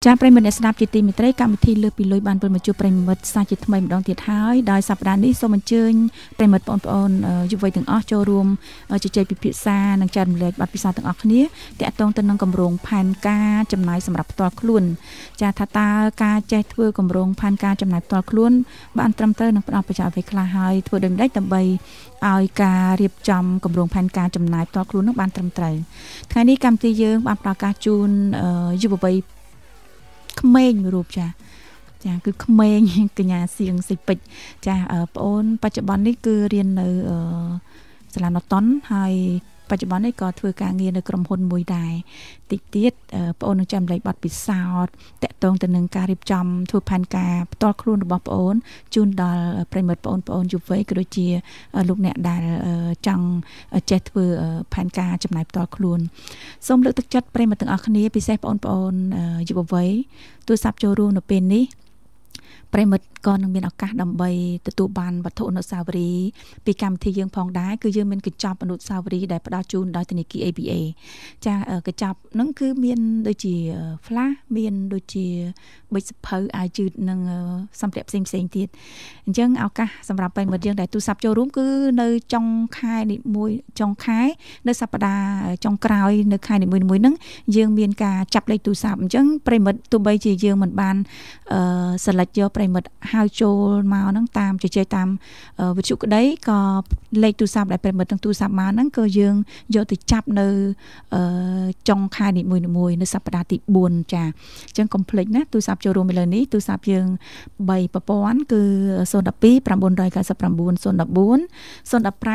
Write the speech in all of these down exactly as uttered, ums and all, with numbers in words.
ចាប្រិមិត្តអ្នកស្ដាប់ជាទីមេត្រីកម្មវិធីលើពីលុយបានពិលមកជួបប្រិមិត្តសាជាថ្មីម្ដងទៀតហើយដោយសប្ដាហ៍នេះសូមអញ្ជើញប្រិមិត្តបងប្អូនយុវវ័យទាំងអស់ចូលរួមជជែកពិភាក្សានិងចែករំលែកបទពិសោធន៍ទាំងអស់គ្នាទាក់ទងទៅនឹងគម្រោងផែនការចំណាយសម្រាប់ផ្ទាល់ខ្លួនចាថាតើការចេះធ្វើគម្រោងផែនការចំណាយផ្ទាល់ខ្លួនបានត្រឹមត្រូវនឹងផ្ដល់ប្រយោជន៍អ្វីខ្លះហើយធ្វើដូចម្ដេចដើម្បីឲ្យការរៀបចំគម្រោងផែនការចំណាយផ្ទាល់ខ្លួននោះបានត្រឹមត្រូវថ្ងៃនេះកម្មវិធីយើងបានផ្ដល់ការជូនយុវវ័យក្មេងមួយរូបចាចាគឺក្មេងកញ្ញាសៀងសិពេជ្រចាប្អូនបច្ចុប្បន្ននេះគឺរៀននៅសាលាណូតុនហើយបច្ចុប្បន្ននេះក៏ធ្វើការងារនៅក្រុមហ៊ុនមួយដែរតិចទៀតប្អូននឹងចាំលេខប័ណ្ណពិសោធន៍តាក់ទងទៅនឹងការរៀបចំធ្វើផែនការផ្ទាល់ខ្លួនរបស់ប្អូនជូនដល់ប្រិមិត្តប្អូនប្អូនយុវវ័យក៏ដូចជាលោកអ្នកដែលចង់ចេះធ្វើផែនការចំណាយផ្ទាល់ខ្លួនសូមលើកទឹកចិត្តប្រិមិត្តទាំងអស់គ្នាពិសេសប្អូនប្អូនយុវវ័យទូរស័ព្ទចូលរួមនៅពេលនេះប្រិមិត្តក៏នឹងមានឱកាសដើម្បីទទួលបានវត្ថុអនុស្សាវរីយ៍ពីកម្មវិធីយើងផងដែរគឺយើងមានកញ្ចប់អនុស្សាវរីយ៍ដែលផ្ដល់ជូនដោយធនាគារ เอ บี เอ ចាកញ្ចប់ហ្នឹងគឺមានដូចជា flash មានដូចជាប៊ិចសភៅអាយជឺតនិងសម្ភារៈផ្សេងផ្សេងទៀតអញ្ចឹងឱកាសសម្រាប់ប្រិមិត្តយើងដែលទូរស័ព្ទចូលរួមគឺនៅចុងខែនីមួយចុងខែនៅសប្តាហ៍ចុងក្រោយនៅខែនីមួយៗហ្នឹងយើងមានការចាប់លេខទូរស័ព្ទអញ្ចឹងប្រិមិត្តទោះបីជាយើងមិនបានអឺ select យកប្រិមិត្តហៅចូលមកហ្នឹងតាមជជែកតាមវិទ្យុក្តីក៏លេខទូរស័ព្ទដែលប្រិមិត្តទាំងទូរស័ព្ទមកហ្នឹងក៏យើងយកទៅចាប់នៅចុងខែនីមួយៗនៅសប្តាហ៍ទីបួនចាអញ្ចឹងកុំភ្លេចណាទូរស័ព្ទចូលរួមឥឡូវនេះទូរស័ព្ទយើងបីប្រព័ន្ធគឺศูนย์ หนึ่ง สอง 9 9 9 0 1 4 ศูนย์ หนึ่ง ห้า ศูนย์ หนึ่ง สอง 2 2 2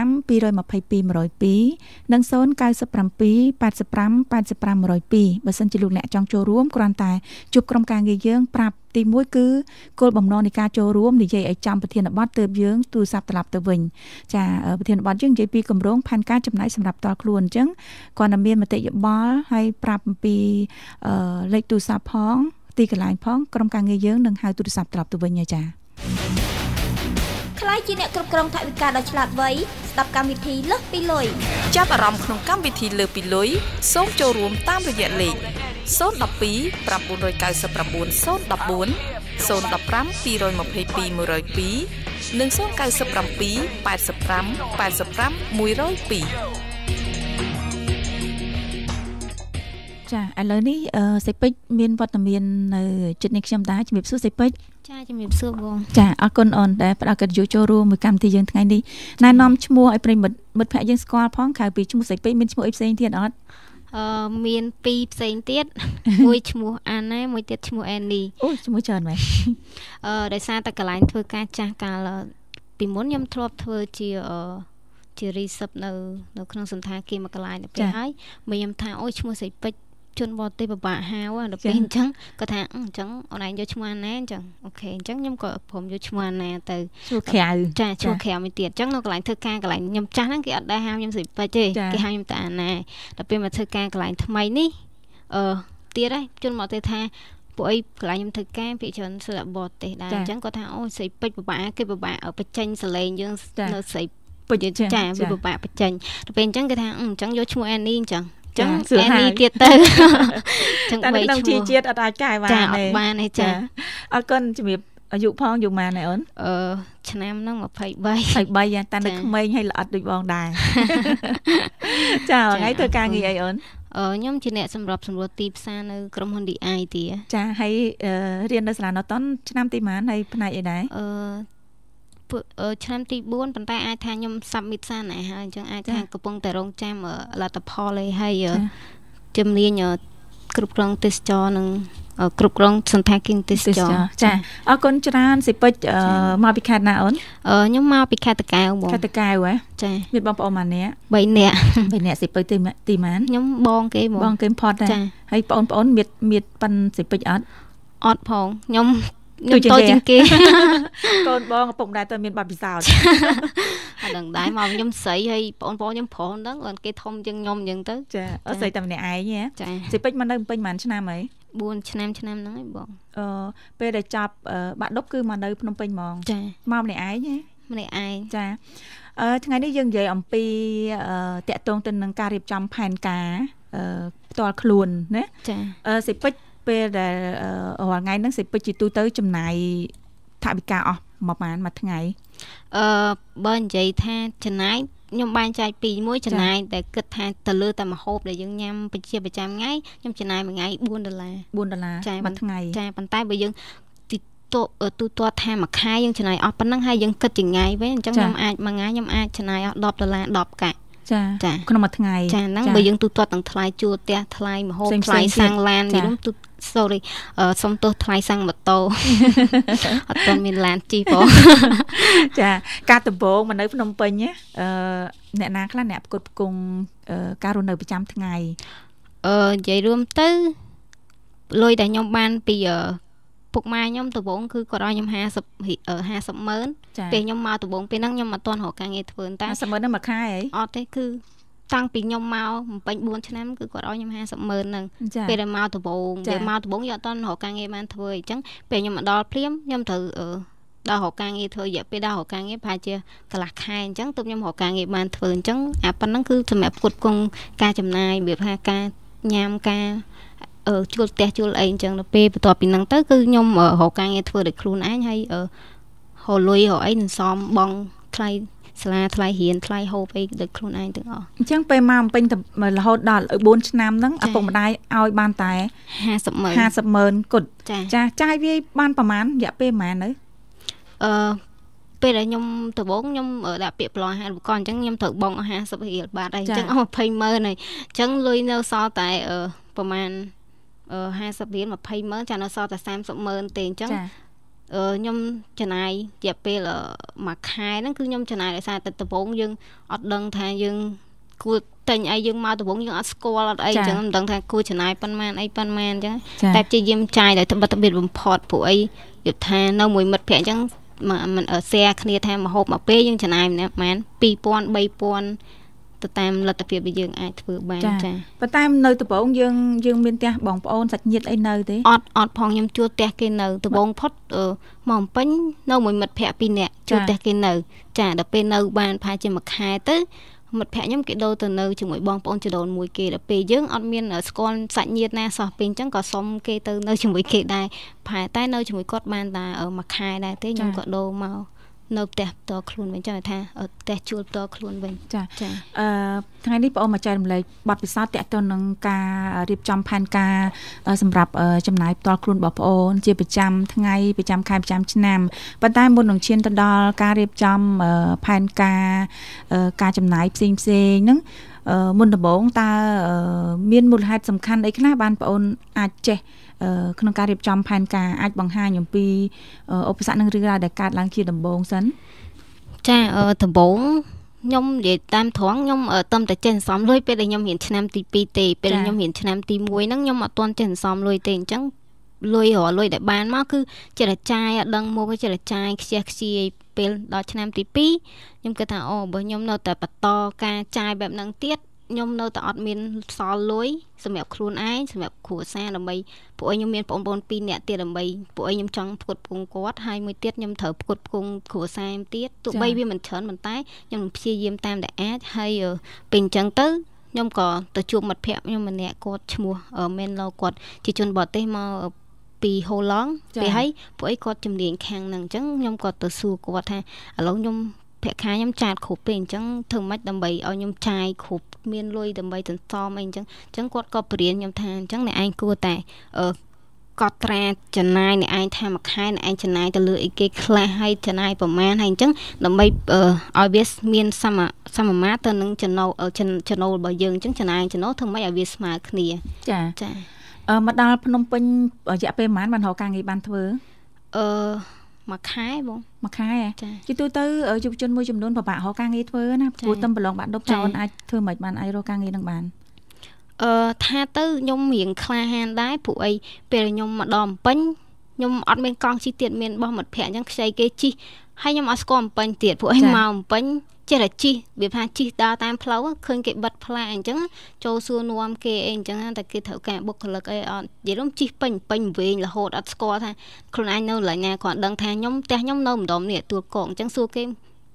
និងศูนย์ เก้า เจ็ด แปด แปด ห้า แปด ห้า หนึ่ง ศูนย์ สองបើសិនជាលោកអ្នកចង់ចូលរួមគ្រាន់តែជួបក្រុមការងារយើងប្រាប់ទីមួយគឺគោលបំណងនៃការចូលរួមនិយាយឲ្យចំប្រធានបទទើបយើងទូរស័ព្ទត្រឡប់ទៅវិញចាប្រធានបទយើងនិយាយពីគម្រោងផែនការចំណាយសម្រាប់ផ្ទាល់ខ្លួនអញ្ចឹងគាត់តែមានមតិយោបល់ហើយប្រាប់អំពីលេខទូរស័ព្ទផងទីកន្លែងផងក្រុមការងារយើងនឹងហៅទូរស័ព្ទត្រឡប់ទៅវិញចាខ្លាយជាអ្នកគ្រប់គ្រងថវិកាដ៏ឆ្លាតវៃស្ដាប់កម្មវិធីលើសពីលុយចាប់អារម្មណ៍ក្នុងកម្មវិធីលើសពីលុយសូមចូលរួមតាមរយៈលេខศูนย์ หนึ่ง สอง 9 9 9 0 1 4 ศูนย์ หนึ่ง ห้า สอง 2 2 0 2 និងศูนย์ เก้า เจ็ด แปด แปด ห้า แปด ห้า หนึ่ง ศูนย์ สองចាឥឡូវនេះសេពេជ្រមានវត្តមាននៅចិត្តនេះខ្ញុំដែរជំរាបសួរសេពេជ្រចាជំរាបសួរបងចាអរគុណអូនដែលផ្ដល់កិត្តិយសចូលរួមមួយកម្មវិធីយើងថ្ងៃនេះណែនាំឈ្មោះឲ្យប្រិមិត្តមិត្តភ័ក្តិយើងស្គាល់ផងក្រៅពីឈ្មោះសេពេជ្រមានឈ្មោះអីផ្សេងទៀតអត់អឺមានពីរផ្សេងទៀតមួយឈ្មោះអាណាមួយទៀតឈ្មោះអេនីអូឈ្មោះច្រើនមែនអឺដោយសារតែកន្លែងធ្វើការចាស់កាលពីមុនខ្ញុំធ្លាប់ធ្វើជាអឺជា research នៅនៅក្នុងសន្តាគារមួយកន្លែងទៅពេលហើយមកខ្ញុំថាអូឈ្មោះសេពេជ្រជនបរទេសពិបាកហៅដល់ពេលអញ្ចឹងគាត់ថាអញ្ចឹងអូនឯងយកឈ្មោះអាណាអញ្ចឹងអូខេអញ្ចឹងខ្ញុំក៏ព្រមយកឈ្មោះអាណាទៅឈ្មោះក្រៅចាឈ្មោះក្រៅមួយទៀតអញ្ចឹងនៅកន្លែងធ្វើការកន្លែងខ្ញុំចាស់ហ្នឹងគេអត់ដែរហៅខ្ញុំសេពេជ្រទេគេហៅខ្ញុំតែអាណាដល់ពេលមកធ្វើការកន្លែងថ្មីនេះអឺទៀតហើយជនបរទេសថាពួកអីកន្លែងខ្ញុំធ្វើការភាគច្រើនសិល្បៈបរទេសដែរអញ្ចឹងគាត់ថាអូសេពេជ្រពិបាកគេពិបាកបញ្ចេញសលេងយើងនៅសេពេជ្រចាវាពិបាកបញ្ចេញដល់ពេលអញ្ចឹងគេថាអញ្ចឹងយកឈ្មោះអានីអញ្ចឹងចឹងអេនីទៀតទៅចឹងបីឈ្មោះជាតិអត់អាចកែបានទេចាអត់បានទេចាអរគុណជំរាបអាយុផងយុម៉ានឯអូនអឺឆ្នាំហ្នឹងยี่สิบสามยี่สิบสามតែនៅក្មេងហើយល្អិតដូចបងដែរចាថ្ងៃធ្វើការងារអីអូនអឺខ្ញុំជាអ្នកសម្របសម្រួលទីផ្សារនៅក្រុមហ៊ុន ឌី ไอ ទីចាហើយរៀននៅសាលាណូតុនឆ្នាំទីប៉ុន្មានហើយផ្នែកអីដែរអឺឆ្នាំទីបួនប៉ុន្តែអាចថាខ្ញុំ submit សារណាហើយអញ្ចឹងអាចថាកំពុងតែរងចាំលទ្ធផលឯហើយជំនាញគ្រប់គ្រងទេសចរនិងគ្រប់គ្រងសន្តាគារទេសចរចាអរគុណច្រើនសិពេជ្រមកពីខេត្តណាអូនអឺខ្ញុំមកពីខេត្តតាកែវបងខេត្តតាកែវហ៎ចាមានបងប្អូនម៉ាននាក់បីនាក់បីនាក់សិពេជ្រទីទីម៉ានខ្ញុំបងគេបងបងគេផុតដែរហើយបងប្អូនមានមានប៉ិនសិពេជ្រអត់អត់ផងខ្ញុំខ្ញុំតូចជាងគេកូនបងឪពុកដែរតើមានប័ណ្ណពិសោធន៍អត់ដឹងដែរមកខ្ញុំស្រីហើយបងប្អូនខ្ញុំប្រុសហ្នឹងគាត់គេធំជាងខ្ញុំអញ្ចឹងទៅចាអត់ស្រីតែម្នាក់ឯងហ៎ចាសិពេជ្រមកនៅពេញប៉ុន្មានឆ្នាំហើយបួនឆ្នាំឆ្នាំហ្នឹងហើយបងអឺពេលដែលចាប់បាក់ឌុបគឺមកនៅភ្នំពេញហ្មងចាមកម្នាក់ឯងហ៎ម្នាក់ឯងចាអឺថ្ងៃនេះយើងនិយាយអំពីតាក់ទងទៅនឹងការរៀបចំផែនការផ្ទាល់ខ្លួនណាចាអឺសិពេជ្រពេលដែលរាល់ថ្ងៃហ្នឹងសិពិតជាទូទៅចំណាយថវិកាអស់ប្រហែលមួយថ្ងៃអឺបើនិយាយថាចំណាយខ្ញុំបែងចែកពីមួយចំណាយតែគិតថាទៅលើតែម្ហូបដែលយើងញ៉ាំជាប្រចាំថ្ងៃខ្ញុំចំណាយមួយថ្ងៃបួនដុល្លារបួនដុល្លារមួយថ្ងៃចាប៉ុន្តែបើយើងទីទូទូទាត់ថាមួយខែយើងចំណាយអស់ប៉ុណ្ណឹងហើយយើងគិតជាថ្ងៃវិញអញ្ចឹងខ្ញុំអាចមួយថ្ងៃខ្ញុំអាចចំណាយអស់ដប់ដុល្លារដប់កាក់ចាក្នុងមួយថ្ងៃចាហ្នឹងបើយើងទូទាត់ទាំងថ្លៃជួលផ្ទះថ្លៃម្ហូបថ្លៃសាំងឡាននិយាយរួមទូ sorry សុំទោសថ្លៃសាំងម៉ូតូអត់ទាន់មានឡានជិះបងចាការដំបងមកនៅភ្នំពេញអឺអ្នកណាខ្លះអ្នកផ្គត់ផ្គង់ការរស់នៅប្រចាំថ្ងៃអឺនិយាយរួមទៅលុយដែលខ្ញុំបានពីពុកម៉ែខ្ញុំដំបងគឺគាត់ឲ្យខ្ញុំห้าสิบ ห้าสิบម៉ឺនពេលខ្ញុំមកដំបងពេលហ្នឹងខ្ញុំអត់ទាន់រកការងារធ្វើតែห้าสิบម៉ឺនហ្នឹងមួយខែហីអត់ទេគឺតាំងពីខ្ញុំមកបំពេញបួនឆ្នាំគឺគាត់ឲ្យខ្ញុំห้าสิบម៉ឺនហ្នឹងពេលដែលមកដំបងពេលមកដំបងខ្ញុំអត់ទាន់រកការងារបានធ្វើអញ្ចឹងពេលខ្ញុំមកដល់ភ្លាមខ្ញុំត្រូវដល់រកការងារធ្វើរយៈពេលដល់រកការងារប្រហែលជាកន្លះខែអញ្ចឹងទើបខ្ញុំរកការងារបានធ្វើអញ្ចឹងអាប៉ុណ្ណឹងគឺសម្រាប់ផ្គត់ផ្គង់ការចំណាយរបៀបថាការញ៉ាំការអឺជួលផ្ទះជួលអីអញ្ចឹងទៅពេលបន្ទាប់ពីហ្នឹងទៅគឺខ្ញុំរកការងារធ្វើដោយខ្លួនឯងហើយហៅលុយរកអីនឹងសមបងថ្លៃសាលាថ្លៃរៀនថ្លៃហូបអីដោយខ្លួនឯងទាំងអស់អញ្ចឹងពេលមកបំពេញរហូតដល់បួនឆ្នាំហ្នឹងឪពុកម្ដាយឲ្យបានតែห้าสิบម៉ឺនห้าสิบម៉ឺនគត់ចាចាយវាបានប្រហែលរយៈពេលប្រហែលនៅអឺពេលដែលខ្ញុំដំបងខ្ញុំដាក់ពាក្យប្រឡងអាហារូបករណ៍អញ្ចឹងខ្ញុំត្រូវបង់អស់ห้าสิบរៀលបាតហើយអញ្ចឹងអស់ยี่สิบម៉ឺនហើយអញ្ចឹងលុយនៅសល់តែប្រហែលអឺห้าสิบរៀលยี่สิบម៉ឺនចានៅសល់តែ三十ម៉ឺនទេអញ្ចឹងអឺខ្ញុំចំណាយរយៈពេលមួយខែហ្នឹងគឺខ្ញុំចំណាយដោយសារតែដំបងយើងអត់ដឹងថាយើងគួរតែញអីយើងមកដំបងយើងអត់ស្គាល់អត់អីអញ្ចឹងមិនដឹងថាគួរចំណាយប៉ុន្មានអីប៉ុន្មានអញ្ចឹងតែព្យាយាមចាយដោយត្បិតត្បៀតបំផុតព្រោះអីនិយាយថានៅមួយមិត្តភក្តិអញ្ចឹងមិន share គ្នាថាមហូបមកពេលយើងចំណាយម្នាក់ប្រហែលពីរពាន់ បីពាន់ទៅតាមលទ្ធភាពដែលយើងអាចធ្វើបានចាប៉ុន្តែនៅដំបងយើងយើងមានផ្ទះបងប្អូនសាច់ញាតិអីនៅទេអត់អត់ផងខ្ញុំជួលផ្ទះគេនៅដំបងផុតមកពេញនៅមួយមិត្តភក្តិពីរនាក់ជួលផ្ទះគេនៅចាដល់ពេលនៅបានប្រហែលជាមួយខែទៅមិត្តភក្តិខ្ញុំគេដូរទៅនៅជាមួយបងប្អូនចដូនមួយគេដល់ពេលយើងអត់មានស្គាល់សាច់ញាតិណាសោះពេលអញ្ចឹងក៏សុំគេទៅនៅជាមួយគេដែរប្រហែលតែនៅជាមួយគាត់បានតែមួយខែដែរទេខ្ញុំក៏ដូរមកនៅផ្ទះផ្ទាល់ខ្លួនវិញចឹងថាផ្ទះជួលផ្ទាល់ខ្លួនវិញចាចាអឺថ្ងៃនេះបងអូនមកចែករំលែកបទពិសោធន៍តាក់ទងនឹងការរៀបចំផែនការសម្រាប់ចំណាយផ្ទាល់ខ្លួនរបស់បងអូនជាប្រចាំថ្ងៃប្រចាំខែប្រចាំឆ្នាំប៉ុន្តែមុននឹងឈានទៅដល់ការរៀបចំផែនការការចំណាយផ្សេងផ្សេងហ្នឹងមុនដំបូងតើមានមូលហេតុសំខាន់អីខ្លះបានបងអូនអាចចេះក្នុងការរៀបចំផែនការអាចបង្ហាញអំពីឧបសគ្គនិងរឿងរ៉ាវដែលកើតឡើងជាដំបូងសិនចាដំបូងខ្ញុំនិយាយតាមត្រង់ខ្ញុំតំតែចេះសន្សំលុយពេលដែលខ្ញុំរៀនឆ្នាំទីពីរទេពេលខ្ញុំរៀនឆ្នាំទីមួយហ្នឹងខ្ញុំអត់ទាន់ចេះសន្សំលុយទេអញ្ចឹងលុយរលុយដែលបានមកគឺចេះតែចាយអត់ដឹងមកចេះតែចាយខ្ជះខ្ជាយពេលដល់ឆ្នាំទីពីរខ្ញុំគិតថាអូបើខ្ញុំនៅតែបន្តការចាយបែបហ្នឹងទៀតខ្ញុំនៅតែអត់មានសល់លុយសម្រាប់ខ្លួនឯងសម្រាប់គ្រួសារដើម្បីពួកខ្ញុំមានបងប្អូនពីរនាក់ទៀតដើម្បីពួកខ្ញុំចង់ផ្គត់ផ្គង់គាត់ហើយមួយទៀតខ្ញុំត្រូវផ្គត់ផ្គង់គ្រួសារខ្ញុំទៀតទោះបីវាមិនច្រើនប៉ុន្តែខ្ញុំព្យាយាមតាមដែលអាចហើយពេលអញ្ចឹងទៅខ្ញុំក៏ទៅជួបមិត្តភក្តិខ្ញុំម្នាក់គាត់ឈ្មោះមែនឡូគាត់ជាជនបរទេសមកពីហូឡង់ពេលហើយពួកអីគាត់ជំនាញខាងហ្នឹងអញ្ចឹងខ្ញុំក៏ទៅសួរគាត់ថាឥឡូវខ្ញុំប្រាក់ខែខ្ញុំចាយគ្រប់ពេលអញ្ចឹងធ្វើម៉េចដើម្បីឲ្យខ្ញុំចាយគ្រប់មានលុយដើម្បីសន្សំអីអញ្ចឹងអញ្ចឹងគាត់ក៏បរៀនខ្ញុំថាអញ្ចឹងអ្នកឯងគួរតែអឺកត់ត្រាចំណាយអ្នកឯងថាមួយខែអ្នកឯងចំណាយទៅលើអីគេខ្លះហើយចំណាយប្រមាណហើយអញ្ចឹងដើម្បីឲ្យវាមានសមសមមាត្រទៅនឹងចំណូលចំណូលរបស់យើងអញ្ចឹងចំណាយចំណូលធ្វើម៉េចឲ្យវាស្មើគ្នាចាចាអឺមកដល់ភ្នំពេញរយៈពេលប៉ុន្មានបានរកការងារបានធ្វើអឺមួយខែបងមួយខែជាទូទៅយុវជនមួយចំនួនពិបាករកការងារធ្វើណាព្រោះតែប្រឡងបាក់ដប់ចោលអាចធ្វើមិនបានអាចរកការងារនឹងបានអឺថាទៅខ្ញុំរៀងក្លាហានដែរព្រោះអីពេលខ្ញុំមកដល់ភ្នំពេញខ្ញុំអត់មានកង់ជិះទៀតមានបោះមិត្តភ័ក្ដិអញ្ចឹងខ្ចីគេជិះហើយខ្ញុំអត់ស្គាល់ភ្នំពេញទៀតព្រោះអីមកភ្នំពេញចេះតែជិះវាថាជិះដើរតាមផ្លូវឃើញគេបិទផ្លាកអញ្ចឹងចូលសួរនាំគេអីអញ្ចឹងតែគេត្រូវការបុគ្គលិកអីអត់និយាយរួមជិះពេញពេញវែងរហូតអត់ស្គាល់ថាខ្លួនឯងនៅកន្លែងណាគាត់ដឹងថាខ្ញុំផ្ទះខ្ញុំនៅម្ដុំនេះទួលកងអញ្ចឹងសួរគេ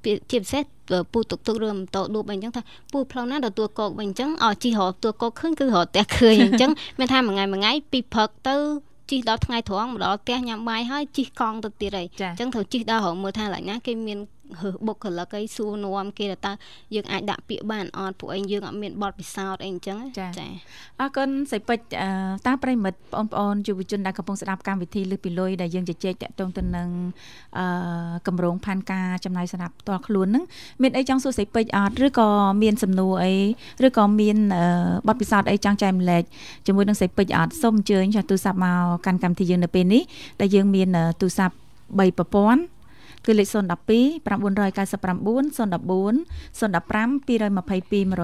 ជាពិសេសពូតុកតុកឬម៉ូតូឌូបអីចឹងថាពូផ្លូវណាដល់តួកកអញ្ចឹងអជីរកតួកកឃើញគឺរកផ្ទះឃើញអញ្ចឹងមានថាមួយថ្ងៃមួយថ្ងៃពីព្រឹកទៅជីដល់ថ្ងៃត្រង់មកដល់ផ្ទះញ៉ាំបាយហើយជីកង់ទៅទៀតហើយអញ្ចឹងត្រូវជីដល់រកមើលថាឡើយណាគេមានបុគ្គលិកអីសួរនាំគេតើយើងអាចដាក់ពាក្យបានអត់ពួកឯងយើងអត់មានបទពិសោធន៍អីអញ្ចឹងចាអរគុណសៃពេជ្រតើប្រិមិត្តបងប្អូនយុវជនដែលកំពុងស្ដាប់កម្មវិធីលើពីលុយដែលយើងជជែកតាក់ទងទៅនឹងអឺកម្រងផែនការចំណាយសម្រាប់ផ្ទាល់ខ្លួនហ្នឹងមានអីចង់សួរសៃពេជ្រអត់ឬក៏មានសំណួរអីឬក៏មានបទពិសោធន៍អីចង់ចែកម្លែកជាមួយនឹងសៃពេជ្រអត់សូមអញ្ជើញចុះទូរស័ព្ទមកកាន់កម្មវិធីយើងនៅពេលនេះដែលយើងមានទូរស័ព្ទបីប្រព័ន្ធគឺលេខศูนย์ หนึ่ง สอง เก้า เก้า หนึ่ง ศูนย์ หนึ่ง ห้า ศูนย์ หนึ่ง สอง ศูนย์ ห้า สอง สอง สอง เก้า สอง แปด แปด ห้า ห้า หนึ่ง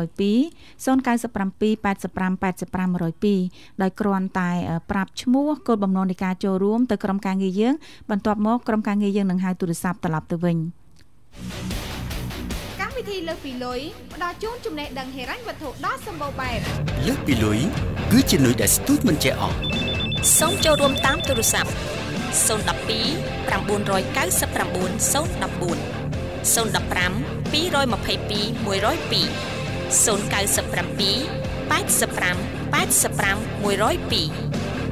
ដោយគ្រាន់តែប្រាប់ឈ្មោះគោលបំណងនៃការចូលរួមទៅក្រុមការងារយើងបន្ទាប់មកក្រុមការងារយើងនឹងហៅទូរស័ព្ទត្រឡប់ទៅវិញកម្មវិធីលើកពីលុយផ្ដល់ជូនចំណេះដឹងហិរញ្ញវត្ថុដ៏សម្បូរបែបលើកពីលុយគឺជាលុយដែលស្ទូចមិនចេះអស់សូមចូលរួមតាមទូរស័ព្ទศูนย์ หนึ่ง สอง เก้า 9 9 9 0 1 4 ศูนย์ หนึ่ง ห้า สอง สอง สอง หนึ่ง สอง ศูนย์ เก้า สอง หนึ่ง ศูนย์ แปด แปด ห้า หนึ่ง สอง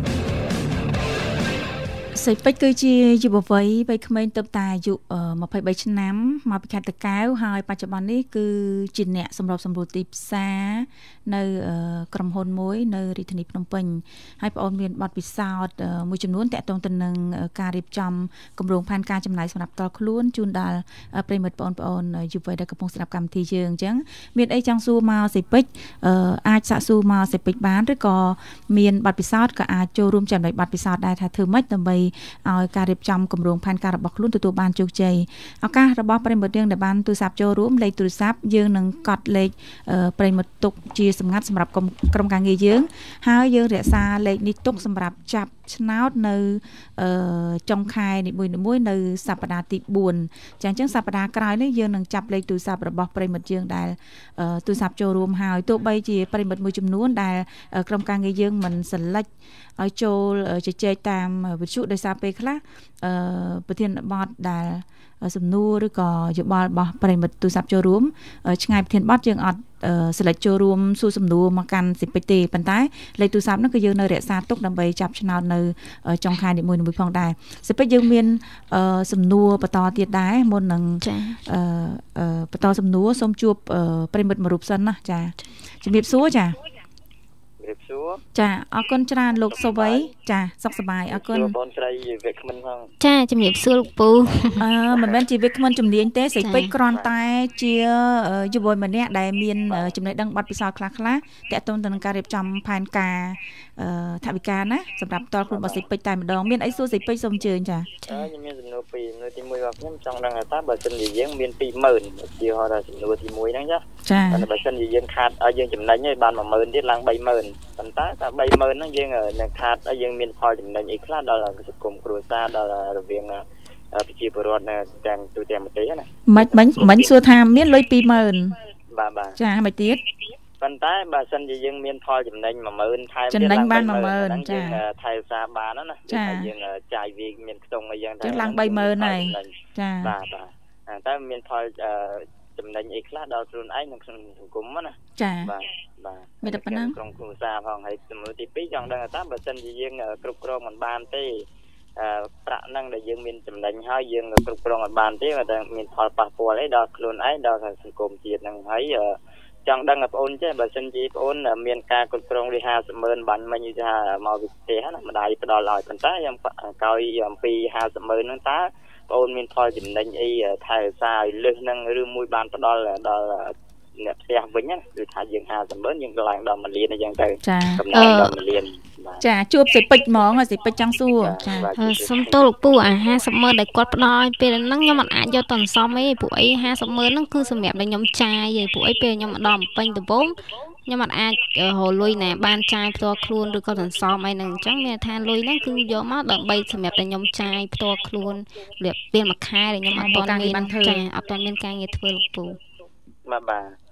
សៃពេជ្រគឺជាយុវវ័យវ័យក្មេងទៅតែអាយុยี่สิบสามឆ្នាំមកពីខេត្តតាកែវហើយបច្ចុប្បន្ននេះគឺជាអ្នកសម្របសម្រួលទីផ្សារនៅក្រុមហ៊ុនមួយនៅរាជធានីភ្នំពេញហើយបងអូនមានបទពិសោធន៍មួយចំនួនតាក់ទងទៅនឹងការរៀបចំគម្រោងផែនការចំណាយសម្រាប់តល់ខ្លួនជូនដល់ប្រិយមិត្តបងប្អូនយុវវ័យដែលកំពុងស្ដាប់កម្មវិធីយើងអញ្ចឹងមានអីចង់សួរមកសៃពេជ្រអាចសាកសួរមកសៃពេជ្របានឬក៏មានបទពិសោធន៍ក៏អាចចូលរួមចំណែកបទពិសោធន៍ដែរថាធ្វើម៉េចដើម្បីឲ្យការរៀបចំគម្រោងផែនការរបស់ខ្លួនទទួលបានជោគជ័យឱកាសរបស់ប្រិយមិត្តយើងដែលបានទូរស័ព្ទចូលរួមលេខទូរស័ព្ទយើងនឹងកត់លេខប្រិយមិត្តទុកជាសម្ងាត់សម្រាប់ក្រុមការងារយើងហើយយើងរក្សាលេខនេះទុកសម្រាប់ចាប់ឆ្នោតនៅចុងខែនីមួយៗនៅសប្តាហ៍ទីបួនចាអញ្ចឹងសប្តាហ៍ក្រោយនេះយើងនឹងចាប់លេខទូរស័ព្ទរបស់ប្រិយមិត្តយើងដែលទូរស័ព្ទចូលរួមហើយទោះបីជាប្រិយមិត្តមួយចំនួនដែលក្រុមការងារយើងមិនselectឲ្យចូលជជែកតាមវិទ្យុដោយសារពេលខ្លះប្រធានបទដែលសំណួរឬក៏យោបល់របស់ប្រិយមិត្តទូរស័ព្ទចូលរួមឆ្ងាយប្រធានបទយើងអត់select ចូលរួមសួរសំណួរមកកាន់សិពេចទេប៉ុន្តែលេខទូរស័ព្ទនោះគឺយើងនៅរក្សាទុកដើម្បីចាប់ឆ្នោតនៅចុងខែនីមួយៗផងដែរសិពេចយើងមានសំណួរបន្តទៀតដែរមុននឹងបន្តសំណួរសូមជួបប្រិយមិត្តមួយរូបសិនណាចាជំរាបសួរចាចាអរគុណច្រើនលោកសុវ័យចាសុខសប្បាយអរគុណបងស្រីវិក្កាមិនផងចាជំរាបសួរលោកពូអឺមិនមែនជាវិក្កាមិនជំនាញទេសៃពេជ្រគ្រាន់តែជាយុវវ័យម្នាក់ដែលមានចំណេះដឹងបទពិសោធន៍ខ្លះខ្លះតាក់ទងទៅនឹងការរៀបចំផែនការថវិកាណាសម្រាប់តល់ខ្លួនរបស់សៃពេជ្រតែម្ដងមានអីសួរសៃពេជ្រសូមអញ្ជើញចាខ្ញុំមានសំណួរពីរសំណួរទីមួយរបស់ខ្ញុំចង់ដឹងថាបើសិនជាយើងមាន ពីរម៉ឺន ឧទាហរណ៍ថាសំណួរទីមួយហ្នឹងចាចាបើសិនជាយើងខាតឲ្យយើងចំណេញឲ្យបាន មួយម៉ឺន ទៀតឡើង បីម៉ឺន ប៉ុន្តែតែ បីម៉ឺន ហ្នឹងយើងនឹងខាតឲ្យយើងមានផលចំណេញអីខ្លះដល់សង្គមគ្រួសារដល់រវាងប្រជាពលរដ្ឋនៅទាំងទូទាំងប្រទេសណាមិនមិនមិនសួរថាមានលុយ ពីរម៉ឺនបាទបាទចាមិនទៀតប៉ុន្តែបើសិនជាយើងមានផលចំណេញ មួយម៉ឺន ថែមទៀតចំណេញបាន មួយម៉ឺន ចាថែសារបានណាយើងចាយវាមានខ្ទង់អីយ៉ាងទៅឡើង បីម៉ឺន ហើយចាបាទបាទតែមានផលចំណេញអីខ្លះដល់ខ្លួនឯងនិងក្នុងសង្គមណាចាបាទបាទមានតែប៉ុណ្ណឹងក្នុងគ្រួសារផងហើយសំណួរទីពីរចង់ដឹងថាបើសិនជាយើងគ្រប់គ្រងមិនបានទេប្រាក់ហ្នឹងដែលយើងមានចំណេញហើយយើងគ្រប់គ្រងមិនបានទេតែមានផលប៉ះពាល់អីដល់ខ្លួនឯងដល់សង្គមជាតិហ្នឹងហើយចង់ដឹងបងប្អូនចេះបើសិនជាបងប្អូនមានការគ្រប់គ្រងលី ห้าสิบ ម៉ឺនបាញ់មិញថាមកវិទ្យាណាម្ដាយផ្ដល់ឲ្យប៉ុន្តែខ្ញុំកោយអំពី ห้าสิบ ម៉ឺនហ្នឹងតើបងប្អូនមានផលចំណេញអីថែរក្សាឲ្យលើសហ្នឹងឬមួយបានផ្ដល់ដល់អ្នកផ្ទះវិញណាគឺថាយើង ห้าสิบ ម៉ឺនយើងឡើងដល់ មួយលានអញ្ចឹងទៅកំណត់ដល់ មួយលានចាជួបសៃពេជ្រហ្មងសៃពេជ្រចង់សួរចាសុំទោសលោកពូអា ห้าสิบ ម៉ឺនដែលគាត់ផ្ដល់ឲ្យពេលហ្នឹងខ្ញុំមិនអាចយកទៅសន្សំទេពួកអី ห้าสิบ ម៉ឺនហ្នឹងគឺសម្រាប់ឲ្យខ្ញុំចាយទេពួកអីពេលខ្ញុំមកដល់ពេញដំបូងខ្ញុំមិនអាចរលុយណាបានចាយផ្ទាល់ខ្លួនឬក៏សន្សំអីហ្នឹងអញ្ចឹងមានថាលុយហ្នឹងគឺយកមកដើម្បីសម្រាប់តែខ្ញុំចាយផ្ទាល់ខ្លួនរបៀបពេលមួយខែដែលខ្ញុំអត់ទាន់មានចាអត់ទាន់មានការងារធ្វើលោកពូបាទបាទ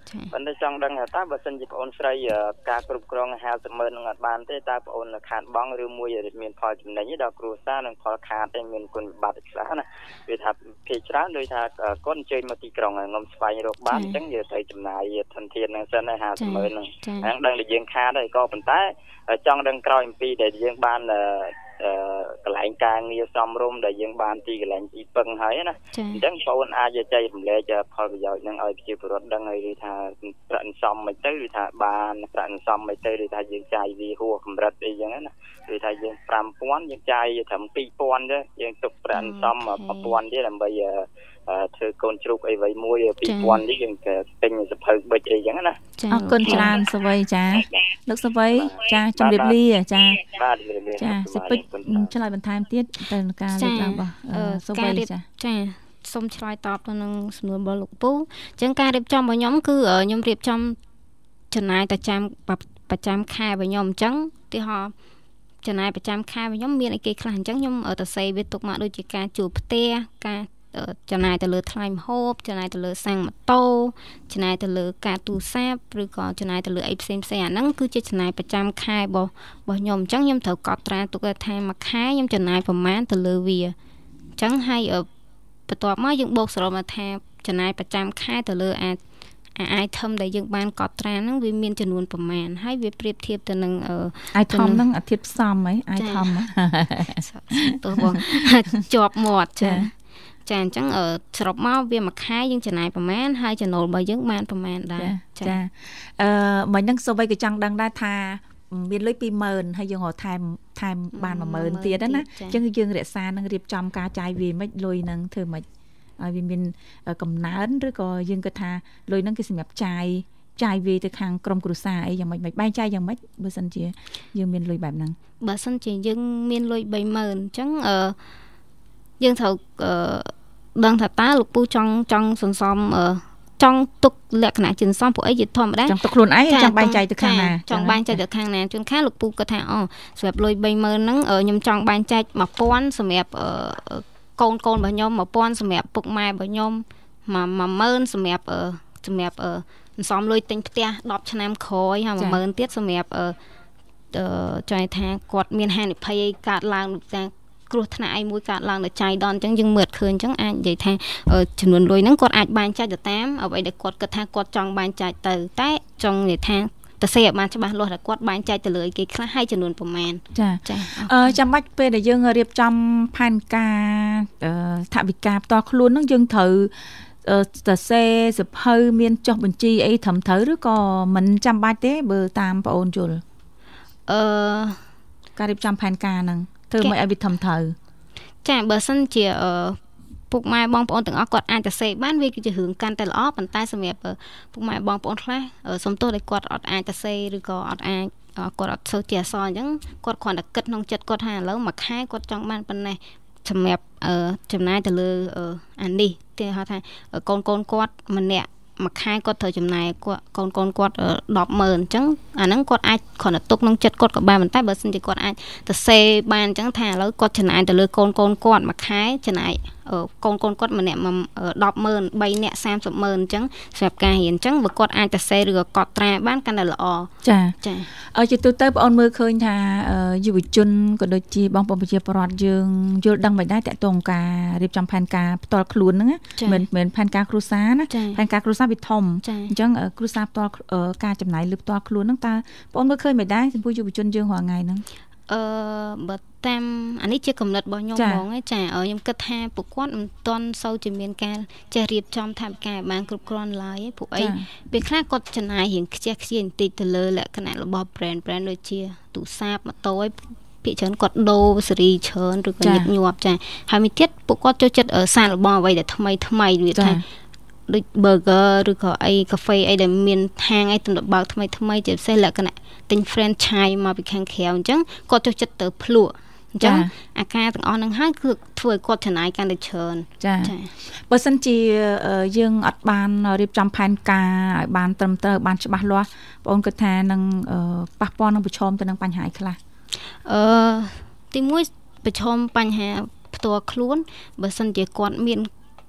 ប៉ុន្តែចង់ដឹងថាតើបើសិនជាបងអូនស្រីការគ្រប់គ្រងហាលសម្មើនឹងអត់បានទេតើបងអូនខាតបង់ឬមួយមានផលចំណេញដល់គ្រួសារនិងផលខាតទេមានគុណវិបត្តិខ្លះណាវាថាភាគច្រើនដូចថាគាត់អញ្ជើញមកទីក្រុងងំស្វែងរកបានអញ្ចឹងយើងត្រូវចំណាយធនធានហ្នឹងសិនហើយហាលសម្មើនឹងហ្នឹងដឹងតែយើងខាតហើយក៏ប៉ុន្តែចង់ដឹងក្រោយអំពីដែលយើងបានកន្លែងការងារសំរុំដែលយើងបានទីកន្លែងទីពឹងហើយណាអញ្ចឹងបងអូនអាចចែករំលែកផលប្រយោជន៍នឹងឲ្យប្រជាពលរដ្ឋដឹងហើយឬថាប្រាក់សំមិនទៅឬថាបានប្រាក់សំមិនទៅឬថាយើងចាយវាហួសកម្រិតអីចឹងណាឬថាយើងfive thousandយើងចាយត្រឹមtwo thousandទេយើងទុកប្រាក់សំone thousandទៀតដើម្បីធ្វើកូនជ្រូកអីវ៉ៃមួយtwo thousandនេះយើងទិញសភៅប៊ិចអីចឹងណាអរគុណច្រើនសវ័យចាលោកសវ័យចាជំរាបលាចាបាទចាសិពេចឆ្លើយបន្ថែមទៀតទៅនឹងការលើកឡើងរបស់សវ័យចាចាសូមឆ្លើយតបទៅនឹងសំណួររបស់លោកពូអញ្ចឹងការរៀបចំរបស់ខ្ញុំគឺខ្ញុំរៀបចំចំណាយប្រចាំប្រចាំខែរបស់ខ្ញុំអញ្ចឹងទីហោចំណាយប្រចាំខែរបស់ខ្ញុំមានអីគេខ្លះអញ្ចឹងខ្ញុំទៅសេវាទុកមកដូចជាការជួលផ្ទះការចំណាយទៅលើថ្លៃម្ហូបចំណាយទៅលើសាំងម៉ូតូចំណាយទៅលើការទូរស័ព្ទឬក៏ចំណាយទៅលើអីផ្សេងផ្សេងអាហ្នឹងគឺជាចំណាយប្រចាំខែរបស់របស់ខ្ញុំអញ្ចឹងខ្ញុំត្រូវកត់ត្រាទុកថាមួយខែខ្ញុំចំណាយប្រមាណទៅលើវាអញ្ចឹងហើយបន្ទាប់មកយើងបូកសរុបមកថាចំណាយប្រចាំខែទៅលើអាអា item ដែលយើងបានកត់ត្រាហ្នឹងវាមានចំនួនប្រមាណហើយវាប្រៀបធៀបទៅនឹង item ហ្នឹងអាធិបផ្សំហី item ទោះបងជាប់មាត់ចាចាអញ្ចឹងសរុបមកវាមួយខែយើងចំណាយប្រមាណហើយចំណូលរបស់យើងបានប្រមាណដែរចាអឺមិនហ្នឹងសូវក៏ចង់ដឹងដែរថាមានលុយtwo thousandហើយយើងរកថែមថែមបានone thousandទៀតណាអញ្ចឹងយើងរក្សានឹងរៀបចំការចាយវាមិនលុយហ្នឹងធ្វើមិនឲ្យវាមានកំណើនឬក៏យើងគិតថាលុយហ្នឹងគឺសម្រាប់ចាយចាយវាទៅខាងក្រុមគ្រួសារអីយ៉ាងម៉េចមិនបែងចាយយ៉ាងម៉េចបើសិនជាយើងមានលុយបែបហ្នឹងបើសិនជាយើងមានលុយthree thousandអញ្ចឹងអឺយើងត្រូវអឺដឹងថាតើលោកពូចង់ចង់សន្សំអឺចង់ទុកលក្ខណៈជាសន្សំពួកអីជាធម្មតាចង់ទុកខ្លួនឯងចង់បែងចែកទៅខាងណាចង់បែងចែកទៅខាងណាជួនកាលលោកពូគាត់ថាអូសម្រាប់លុយthree thousandហ្នឹងខ្ញុំចង់បែងចែកone thousandសម្រាប់កូនកូនរបស់ខ្ញុំone thousandសម្រាប់ពុកម៉ែរបស់ខ្ញុំone thousandសម្រាប់សម្រាប់សន្សំលុយទិញផ្ទះtenឆ្នាំក្រោយហើយone thousandទៀតសម្រាប់អឺចង់ថាគាត់មានហានិភ័យកើតឡើងតែគ្រោះថ្នាក់អីមួយកើតឡើងដល់ចៃដន្យអញ្ចឹងយើងមើលឃើញអញ្ចឹងអាចនិយាយថាចំនួនលុយហ្នឹងគាត់អាចបែងចែកទៅតាមអ្វីដែលគាត់គិតថាគាត់ចង់បែងចែកទៅតែចង់និយាយថាទៅសេឲ្យបានច្បាស់លាស់ថាគាត់បែងចែកទៅលើអីគេខ្លះហើយចំនួនប្រមាណចាចាអឺចាំបាច់ពេលដែលយើងរៀបចំផែនការថវិកាផ្ទាល់ខ្លួនហ្នឹងយើងត្រូវទៅសេសភៅមានចុះបញ្ជីអីត្រឹមត្រូវឬក៏មិនចាំបាច់ទេបើតាមបងអូនយល់អឺការរៀបចំផែនការហ្នឹងធ្វើមិនឲ្យវាធំត្រូវចាបើសិនជាពុកម៉ែបងប្អូនទាំងអស់គាត់អាចទៅសេបានវាគឺជារឿងកាន់តែល្អប៉ុន្តែសម្រាប់ពុកម៉ែបងប្អូនខ្លះសំទោសដែលគាត់អត់អាចទៅសេឬក៏អត់អាចគាត់អត់សូវជាអសរអញ្ចឹងគាត់គ្រាន់តែគិតក្នុងចិត្តគាត់ថាឥឡូវមួយខែគាត់ចង់បានប៉ុណ្ណេះសម្រាប់ចំណាយទៅលើអានេះគេហៅថាកូនកូនគាត់ម្នាក់មួយខែគាត់ត្រូវចំណាយគាត់កូនកូនគាត់ten thousandអញ្ចឹងអាហ្នឹងគាត់អាចគ្រាន់តែទុកក្នុងចិត្តគាត់ក៏បានប៉ុន្តែបើសិនជាគាត់អាចទៅសេបានអញ្ចឹងថាឥឡូវគាត់ចំណាយទៅលើកូនកូនគាត់មួយខែចំណាយកូនកូនគាត់ម្នាក់ten thousand threeនាក់thirty thousandអញ្ចឹងសម្រាប់ការរៀនអញ្ចឹងបើគាត់អាចទៅសេឬក៏កត់ត្រាបានកាន់តែល្អចាចាឲ្យជាទូទៅបងអូនមើលឃើញថាយុវជនក៏ដូចជាបងប្អូនប្រជាពលរដ្ឋយើងយល់ដឹងមិនដែរតកតងការរៀបចំផែនការផ្ទាល់ខ្លួនហ្នឹងមិនមែនផែនការគ្រួសារណាផែនការគ្រួសារវាធំអញ្ចឹងគ្រួសារផ្ទាល់ការចំណាយលើផ្ទាល់ខ្លួនហ្នឹងតើបងអូនមើលឃើញមិនដែរចំពោះយុវជនយើងរាល់ថ្ងៃហ្នឹងអឺបើតាមអានេះជាកំណត់របស់ខ្ញុំហ្មងឯងចាខ្ញុំគិតថាពួកគាត់មិនទាន់សូវជាមានការចេះរៀបចំថវិកាបានគ្រប់គ្រាន់ឡើយពួកអីពេលខ្លះគាត់ចំណាយរៀងខ្ជះខ្ជាយបន្តិចទៅលើលក្ខណៈរបស់ brand brand ដូចជាទូរស័ព្ទម៉ូតូឯងភាគច្រើនគាត់ដូរសេរីច្រើនឬក៏ញឹកញាប់ចាហើយមួយទៀតពួកគាត់ចូលចិត្តសាររបស់អ្វីដែលថ្មីថ្មីវាថាដូច burger ឬក៏អីកាហ្វេអីដែលមានហាងអីទំនើបបើកថ្មីថ្មីជាពិសេសលក្ខណៈទិញ franchise មកពីខាងក្រៅអញ្ចឹងគាត់ចូលចិត្តទៅភ្លក់អញ្ចឹងអាការទាំងអស់ហ្នឹងហើយគឺធ្វើឲ្យគាត់ចំណាយកាន់តែច្រើនចាចាបើសិនជាយើងអត់បានរៀបចំផែនការឲ្យបានត្រឹមត្រូវបានច្បាស់លាស់បងអូនគិតថានឹងប៉ះពាល់នឹងប្រឈមទៅនឹងបញ្ហាខ្លះអឺទីមួយប្រឈមបញ្ហាផ្ទាល់ខ្លួនបើសិនជាគាត់មាន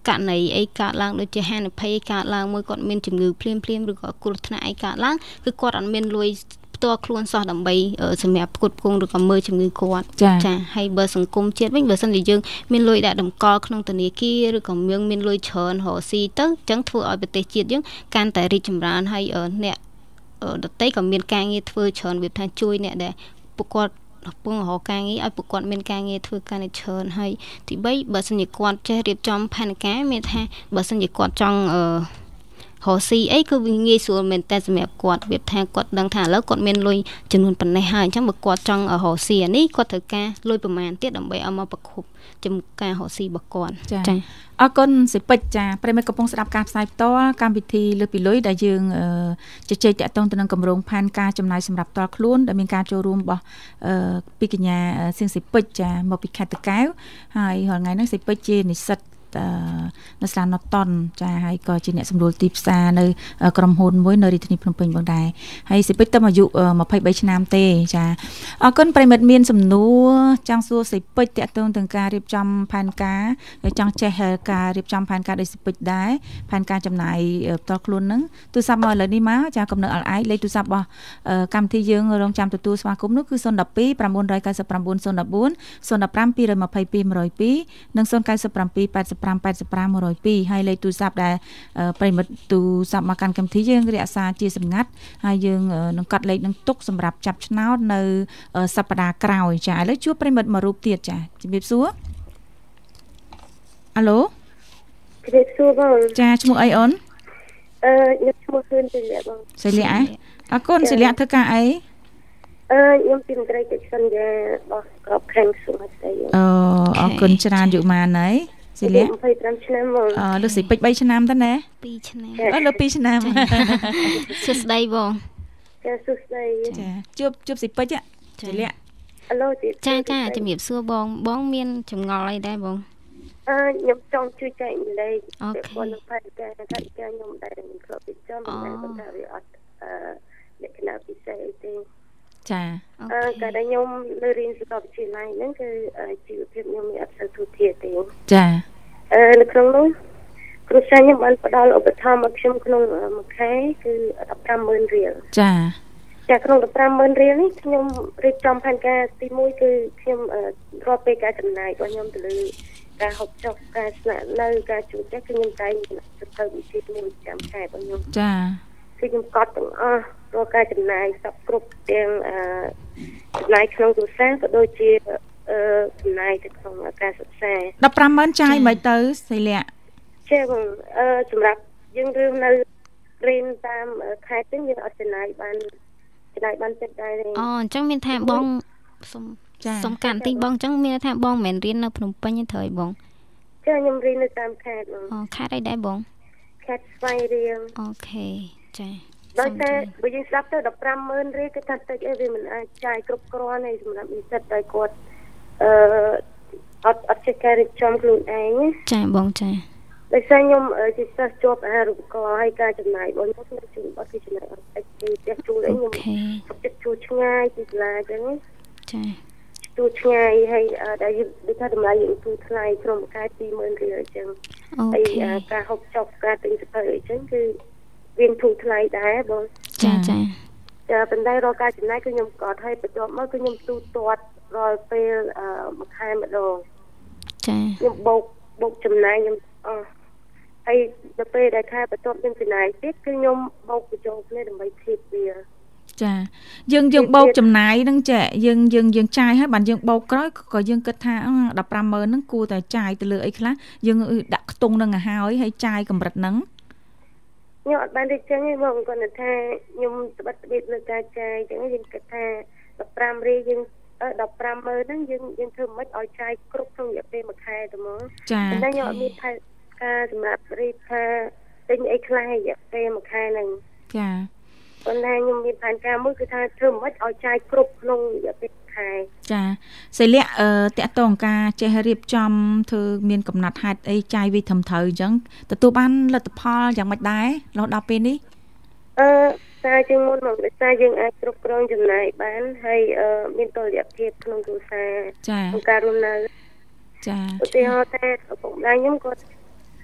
ករណីអីកើតឡើងដូចជាហានិភ័យកើតឡើងមួយគាត់មានជំងឺភ្លាមភ្លាមឬក៏គ្រោះថ្នាក់អីកើតឡើងគឺគាត់អត់មានលុយផ្ទាល់ខ្លួនសោះដើម្បីសម្រាប់ផ្គត់ផ្គង់ឬក៏មើលជំងឺគាត់ចាហើយបើសង្គមជាតិវិញបើសិនជាយើងមានលុយដាក់តម្កល់ក្នុងធនាគារឬក៏យើងមានលុយច្រើនរកស៊ីទៅអញ្ចឹងធ្វើឲ្យប្រទេសជាតិយើងកាន់តែរីកចម្រើនហើយអ្នកដទៃក៏មានការងារធ្វើច្រើនវាថាជួយអ្នកដែលពួកគាត់ពងរកការងារឲ្យពួកគាត់មានការងារធ្វើកាន់តែច្រើនហើយទីបីបើសិនជាគាត់ចេះរៀបចំផែនការមានថាបើសិនជាគាត់ចង់អឺរកស៊ីអីគឺវាងាយស្រួលមែនតែសម្រាប់គាត់វាថាគាត់ដឹងថាឥឡូវគាត់មានលុយចំនួនប៉ុណ្ណេះហើយអញ្ចឹងបើគាត់ចង់រកស៊ីអានេះគាត់ត្រូវការលុយប្រមាណទៀតដើម្បីឲ្យមកប្រគប់ចំការរកស៊ីរបស់គាត់ចា៎អរគុណសិពេចចាប្រិមិត្តកំពុងស្ដាប់ការផ្សាយផ្ទាល់កម្មវិធីលើពីលុយដែលយើងជជែកតាក់ទងទៅនឹងគម្រោងផែនការចំណាយសម្រាប់ផ្ទាល់ខ្លួនដែលមានការចូលរួមរបស់ពីកញ្ញាសៀងសិពេចចាមកពីខេត្តតាកែវហើយរាល់ថ្ងៃនេះសិពេចជានិស្សិតនៅសាលាណូតនចាហើយក៏ជាអ្នកសម្រួលទីផ្សារនៅក្រុមហ៊ុនមួយនៅរាជធានីភ្នំពេញបងដែរហើយសិពេចតែអាយុยี่สิบสามឆ្នាំទេចាអរគុណប្រិមិត្តមានសំណួរចង់សួរសិពេចតាក់ទងនឹងការរៀបចំផែនការចង់ចេះការរៀបចំផែនការដោយសិពេចដែរផែនការចំណាយផ្ទាល់ខ្លួនហ្នឹងទូរស័ព្ទមកឥឡូវនេះមកចាកំណើអល់អាយលេខទូរស័ព្ទរបស់កម្មវិធីយើងរងចាំទទួលស្វាគមន៍នោះគឺศูนย์ หนึ่ง สอง 9 9 9 9 ศูนย์ หนึ่ง สี่ ศูนย์ หนึ่ง สี่ ศูนย์ ห้า สอง ยี่สิบ ยี่สิบ หนึ่ง ศูนย์ เก้า แปด ห้า แปด ห้า แปด ห้า หนึ่ง ศูนย์ ហើយលេខទូរស័ព្ទដែលប្រិមិត្តទូរស័ព្ទមកកាន់កម្មវិធីយើងរក្សាជាសម្ងាត់ហើយយើងនឹងកាត់លេខនឹងទុកសម្រាប់ចាប់ឆ្នោតនៅសប្តាហ៍ក្រោយចាឥឡូវជួបប្រិមិត្តមួយរូបទៀតចាជំរាបសួរអាឡូជំរាបសួរបងចាឈ្មោះអីអូនអឺខ្ញុំឈ្មោះហ៊ឿនសិលាបងសិលាអរគុណសិលាធ្វើការអីអឺខ្ញុំពីមន្ត្រីកិច្ចសន្យារបស់ក្របខេត្តសុវត្ថិអូអរគុណច្រើនយុម៉ានហើយសិលាยี่สิบสามឆ្នាំបងអឺលើសិពេច3ឆ្នាំទៅណាពីរឆ្នាំអឺលើពីរឆ្នាំសួស្ដីបងចាសួស្ដីចាជួបជួបសិពេចសិលាអាឡូចាចាជំរាបសួរបងបងមានចម្ងល់អីដែរបងអឺខ្ញុំចង់ជួយចែកម្លែកពីពលនឹងផែនការថាខ្ញុំដែរមិនគ្រប់ពីចំតែបន្តវាអត់អឺលក្ខណៈពិសេសអីទេចាអឺកាលដែលខ្ញុំនៅរៀនសាកលវិទ្យាល័យហ្នឹងគឺជីវភាពខ្ញុំមានអត់សូវធូរធារទេចាអឺនៅក្នុងនោះគ្រូសាស្ត្រខ្ញុំបានផ្ដល់ឧបត្ថម្ភឲ្យខ្ញុំក្នុងមួយខែគឺដប់ប្រាំម៉ឺនរៀលចាចាក្នុងដប់ប្រាំម៉ឺនរៀលនេះខ្ញុំរៀបចំផែនការទីមួយគឺខ្ញុំរាប់ពេលការចំណាយរបស់ខ្ញុំទៅលើការហូបចុកការស្នាក់នៅការជួលផ្ទះគឺខ្ញុំតែងទៅទៅវិធីមួយប្រចាំខែរបស់ខ្ញុំចាគឺខ្ញុំកត់ទាំងអស់រាល់ការចំណាយសពគ្រប់ទាំងអឺចំណាយក្នុងគ្រួសារក៏ដូចជាអឺចំណាយទៅក្នុងការសិក្សាដប់ប្រាំម៉ឺនចាយមិនទៅសិលាចាបងអឺសម្រាប់យើងរឿងនៅរៀនតាមខេត្តហ្នឹងយើងអត់ចំណាយបានចំណាយបានតិចដែរអូអញ្ចឹងមានថាបងសុំសុំកាត់ទីបងអញ្ចឹងមានថាបងមិនមែនរៀននៅភ្នំពេញទេត្រូវអីបងចាខ្ញុំរៀននៅតាមខេត្តបងអូខេត្តអីដែរបងខេត្តស្វាយរៀងអូខេចាដោយតែបើយើងស្ដាប់ទៅដប់ប្រាំម៉ឺនរៀលគឺថាតិចអីវាមិនអាចចាយគ្រប់គ្រាន់ទេសម្រាប់និស្សិតតែគាត់អឺអត់អត់ចេះការរៀបចំខ្លួនឯងចាបងចាដោយសារខ្ញុំជាសិស្សជាប់អាហារូបករណ៍ហើយការចំណាយរបស់ខ្ញុំគឺជួនអត់គឺចំណាយអត់តិចទេផ្ទះជួលអីខ្ញុំចិត្តជួលឆ្ងាយពីសាលាអញ្ចឹងចាជួលឆ្ងាយហើយដែលដូចថាតម្លៃយើងទូថ្លៃក្នុងមួយខែពីរម៉ឺនរៀលអញ្ចឹងហើយការហូបចុកការទិញសៀវភៅអីចឹងគឺវាធូរថ្លៃដែរបងចាចាចាប៉ុន្តែរាល់ការចំណាយគឺខ្ញុំកត់ឲ្យបន្ទាប់មកគឺខ្ញុំទូទាត់រាល់ពេលមួយខែម្ដងចាខ្ញុំបោកបោកចំណាយខ្ញុំអស់ហើយដល់ពេលដែលខែបន្ទាប់ខ្ញុំចំណាយទៀតគឺខ្ញុំបោកបញ្ចូលគ្នាដើម្បីធៀបវាចាយើងយើងបោកចំណាយហ្នឹងចាយើងយើងយើងចាយហើយបានយើងបោកក្រោយក៏យើងគិតថាដប់ប្រាំម៉ឺនហ្នឹងគួរតែចាយទៅលើអីខ្លះយើងដាក់ខ្ទង់ហ្នឹងឲ្យហើយហើយចាយកម្រិតហ្នឹងខ្ញុំអត់បានរៀបចំទេបងគាត់ថាខ្ញុំត្បិតត្បិតលើការចាយអញ្ចឹងយើងគិតថាដប់ប្រាំរៀលយើងដប់ប្រាំម៉ឺនហ្នឹងយើងយើងធ្វើមិនឲ្យចាយគ្រប់ក្នុងរយៈពេលមួយខែទៅមកចា៎តែខ្ញុំអត់មានថែការសម្រាប់រៀបថាទិញអីខ្លះរយៈពេលមួយខែហ្នឹងចា៎ប៉ុន្តែខ្ញុំមានផែនការមួយគឺថាធ្វើមិនឲ្យចាយគ្រប់ក្នុងរយៈពេលខែចាសិលាអឺតកតងការចេះរៀបចំធ្វើមានកំណត់ហេតុអីចាយវិធំត្រូវអញ្ចឹងទទួលបានលទ្ធផលយ៉ាងម៉េចដែររហូតដល់ពេលនេះអឺតែជាងមុនមកដោយសារយើងអាចគ្រប់គ្រងចំណាយបានហើយមានតុល្យភាពក្នុងគ្រួសារចាក្នុងការរស់នៅចាឧទាហរណ៍ថាឪពុកម្ដាយខ្ញុំគាត់អ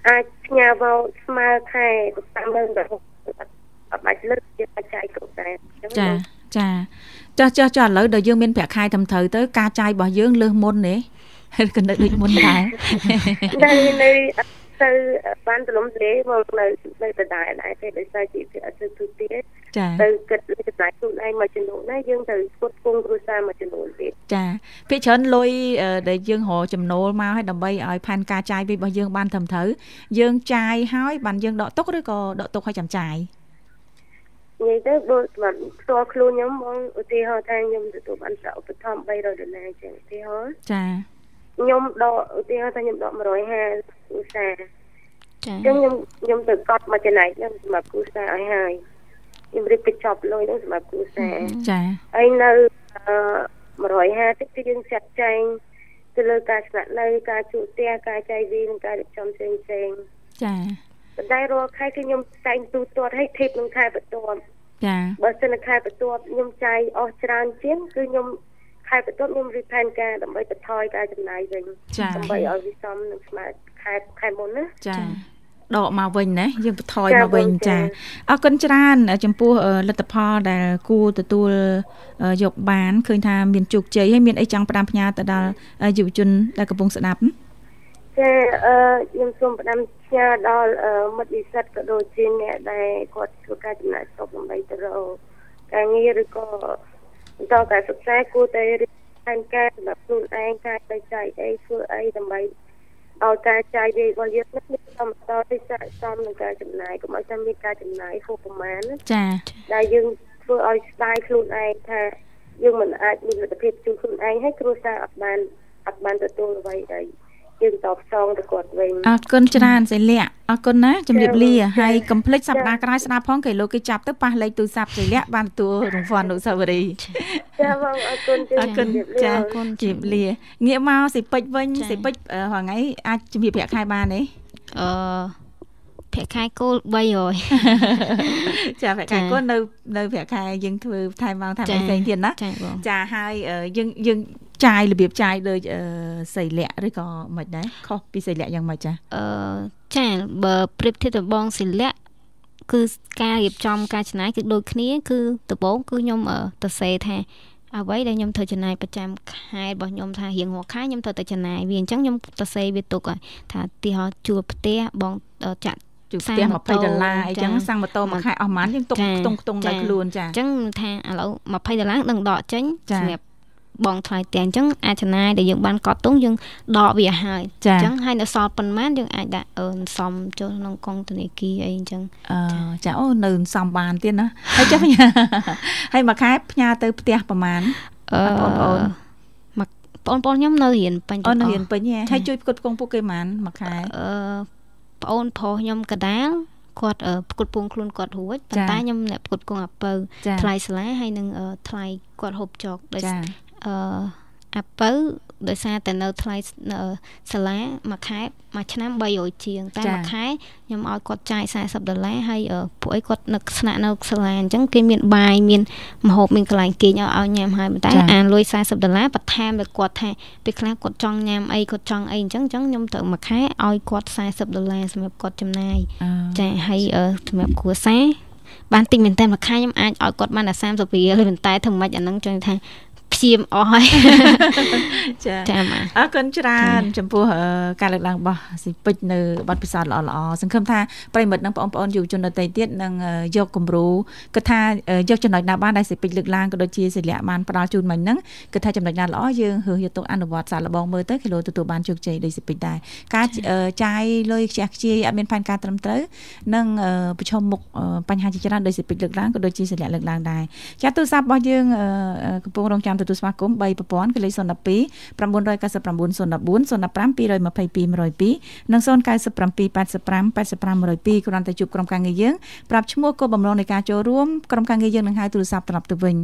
អាចផ្ញើមកស្មើខែតាមលើទៅអត់បាច់លើកជាបច្ច័យគ្រប់ដែរចាចាចាស់ចាស់ចាស់ឥឡូវដល់យើងមានប្រាក់ខែត្រឹមត្រូវទៅការចាយរបស់យើងលើសមុនទេក៏នៅដូចមុនដែរនៅនៅទៅបានទលំទេមកនៅនៅដដែលដែរទេដោយសារជីវភាពអត់ទៅទូទៀតចាទៅគិតលើចំណាយខ្លួនឯងមួយចំនួនណាយើងទៅស្គត់គង់គ្រួសារមួយចំនួនទៀតចាភាគច្រើនលុយដែលយើងរកចំណូលមកឲ្យដើម្បីឲ្យផែនការចាយវិញរបស់យើងបានត្រឹមត្រូវយើងចាយហើយបានយើងដកទុកឬក៏ដកទុកឲ្យចាំចាយនិយាយទៅដូចបានផ្ទាល់ខ្លួនខ្ញុំមកឧទាហរណ៍ថាខ្ញុំទទួលបានប្រាក់ឧបត្ថម្ភបីរយដុល្លារចឹងឧទាហរណ៍ចាខ្ញុំដកឧទាហរណ៍ថាខ្ញុំដកមួយរយហាសិបគ្រួសារចាអញ្ចឹងខ្ញុំខ្ញុំទៅកត់មកចំណែកខ្ញុំសម្រាប់គ្រួសារឲ្យហើយខ្ញុំរៀបបញ្ចប់លុយនោះសម្រាប់គ្រួសារចាហើយនៅមួយរយហាសិបគឺយើងចាត់ចែងទៅលើការស្នាក់នៅការជួលផ្ទះការចាយវាយនិងការរៀបចំផ្សេងផ្សេងចាប៉ុន្តែរាល់ខែគឺខ្ញុំតែងទូទាត់ឲ្យធៀបនឹងខែបន្ទាប់ចាបើសិនខែបន្ទាប់ខ្ញុំចាយអស់ច្រើនជាងគឺខ្ញុំខែបន្ទាប់ខ្ញុំរៀបផែនការដើម្បីបន្ថយការចំណាយវិញដើម្បីឲ្យវាសមនឹងស្មើខែខែមុនណាចាដកមកវិញណាយើងបន្ថយមកវិញចាអរគុណច្រើនចំពោះលទ្ធផលដែលគួរទទួលយកបានឃើញថាមានជោគជ័យហើយមានអីចង់ផ្ដាំផ្ញើទៅដល់យុវជនដែលកំពុងស្ដាប់ចាអឺខ្ញុំសូមផ្ដាំផ្ញើដល់មិត្តនិស្សិតក៏ដូចជាអ្នកដែលគាត់ធ្វើការចំណាយស្រុកដើម្បីទៅរកការងារឬក៏បន្តការសិក្សាគួរតែរៀបផែនការសម្រាប់ខ្លួនឯងការទៅចាយអីធ្វើអីដើម្បីឲ្យការចាយវាយរបស់យើងនេះមានសមតទៅស័ក្តិសមនឹងការចំណាយកុំឲ្យតែមានការចំណាយហួសប្រមាណចាដែលយើងធ្វើឲ្យស្ដាយខ្លួនឯងថាយើងមិនអាចមានលទ្ធភាពជួយខ្លួនឯងហើយគ្រួសារអត់បានអត់បានទទួលអ្វីដែរយើងតបសងទៅគាត់វិញអរគុណច្រើនសិលៈអរគុណណាជំរាបលាហើយកុំភ្លេចសប្តាហ៍ក្រោយស្ដាប់ផងគេលោកគេចាប់ទៅប៉ះលេខទូរស័ព្ទសិលៈបានទទួលរង្វាន់អនុស្សាវរីយ៍ចាបងអរគុណអរគុណចាអរគុណជំរាបលាងាកមកសិពេចវិញសិពេចហងៃអាចជំរាបប្រាក់ខែបានទេអឺប្រាក់ខែគោលបីរយចាប្រាក់ខែគោលនៅនៅប្រាក់ខែយើងធ្វើថែមមកថែមផ្សេងទៀតណាចាហើយយើងយើងចាយរបៀបចាយដូចសីលៈឬក៏មិនដែរខុសពីសីលៈយ៉ាងម៉េចចាអឺចាបើប្រៀបធៀបទៅបងសីលៈគឺការរៀបចំការចំណាយគឺដូចគ្នាគឺដំបូងគឺខ្ញុំទៅសេថាអ្វីដែលខ្ញុំត្រូវចំណាយប្រចាំខែរបស់ខ្ញុំថារៀងរាល់ខែខ្ញុំត្រូវតែចំណាយវាអញ្ចឹងខ្ញុំទៅសេវាទុកឲ្យថាទីហោជួលផ្ទះបងចាក់ជួលផ្ទះยี่สิบដុល្លារអីចឹងសាំងម៉ូតូមួយខែអស់ប៉ុន្មានយើងទុកខ្ទង់ខ្ទង់ដល់ខ្លួនចាអញ្ចឹងថាឥឡូវยี่สิบដុល្លារនឹងដកចេញសម្រាប់បងថ្លៃផ្ទះអញ្ចឹងអាចចំណាយដែលយើងបានកត់ទុំយើងដកវាហើយអញ្ចឹងហើយនៅសល់ប៉ុន្មានយើងអាចដាក់អឺសំចូលក្នុងកងធនាគារអីអញ្ចឹងអឺចាអូនៅសំបានទៀតណាហើយចាហើយមួយខែផ្ញើទៅផ្ទះប្រហែលបងប្អូនមកបងប្អូនខ្ញុំនៅរៀនពេញអូនៅរៀនពេញហើយជួយផ្គត់ផ្គង់ពួកគេប៉ុន្មានមួយខែអឺបងអូនប្រុសខ្ញុំកដាលគាត់ផ្គត់ផ្គង់ខ្លួនគាត់រួចប៉ុន្តែខ្ញុំអ្នកផ្គត់ផ្គង់អាពៅថ្លៃសាលាហើយនឹងថ្លៃគាត់ហូបចុកដោយអឺអាពៅដោយសារតែនៅថ្លៃសាលាមួយខែមួយឆ្នាំបីរយជាងតែមួយខែខ្ញុំឲ្យគាត់ចាយสี่สิบដុល្លារហើយពួកអីគាត់នឹកស្នាក់នៅសាលាអញ្ចឹងគេមានបាយមានម្ហូបមានកន្លែងគេងឲ្យឲ្យញ៉ាំហើយតែអានលុយสี่สิบដុល្លារបន្ថែមដល់គាត់ថាពេលខ្លះគាត់ចង់ញ៉ាំអីគាត់ចង់អីអញ្ចឹងអញ្ចឹងខ្ញុំត្រូវមួយខែឲ្យគាត់สี่สิบដុល្លារសម្រាប់គាត់ចំណាយចាហើយសម្រាប់គ្រួសារបានតិចមែនតើមួយខែខ្ញុំអាចឲ្យគាត់បានតែ三十រៀលប៉ុន្តែធ្វើម៉េចអាហ្នឹងចង់ថាព្យាមអស់ហើយចាចាអរគុណច្រើនចំពោះការលើកឡើងរបស់ស៊ីពេចនៅបទពិសោធន៍ល្អៗសង្ឃឹមថាប្រិមិត្តនិងបងប្អូនយុវជនដទៃទៀតនឹងយកគំរូគិតថាយកចំណុចណាបានដែលស៊ីពេចលើកឡើងក៏ដូចជាសិលៈបានផ្ដល់ជូនមិញហ្នឹងគិតថាចំណុចណាល្អយើងរើសយកទៅអនុវត្តសាកល្បងមើលទៅគីឡូទទួលបានជោគជ័យដោយស៊ីពេចដែរការចាយលុយខ្ជះខ្ជាយអត់មានផែនការត្រឹមត្រូវនិងប្រឈមមុខបញ្ហាជាច្រើនដោយស៊ីពេចលើកឡើងក៏ដូចជាសិលៈលើកឡើងដែរចាទូរស័ព្ទរបស់យើងកំពុងរងចាំទទួលស្វាគមន៍បីប្រព័ន្ធគឺលេខศูนย์ หนึ่ง สอง เก้า เก้า เก้า ศูนย์ ศูนย์ ศูนย์ ศูนย์ หนึ่ง ศูนย์ หนึ่ง ศูนย์ ศูนย์ แปด แปด แปด สอง ศูนย์ ศูนย์ ศูนย์ និងศูนย์ เก้า แปด แปด แปด แปด ห้า แปด ห้า หนึ่ง ศูนย์ គ្រាន់តែជួបក្រុមការងារយើងប្រាប់ឈ្មោះគោលបំណងនៃការចូលរួមក្រុមការងារយើងនឹងហៅទូរស័ព្ទត្រឡប់ទៅវិញ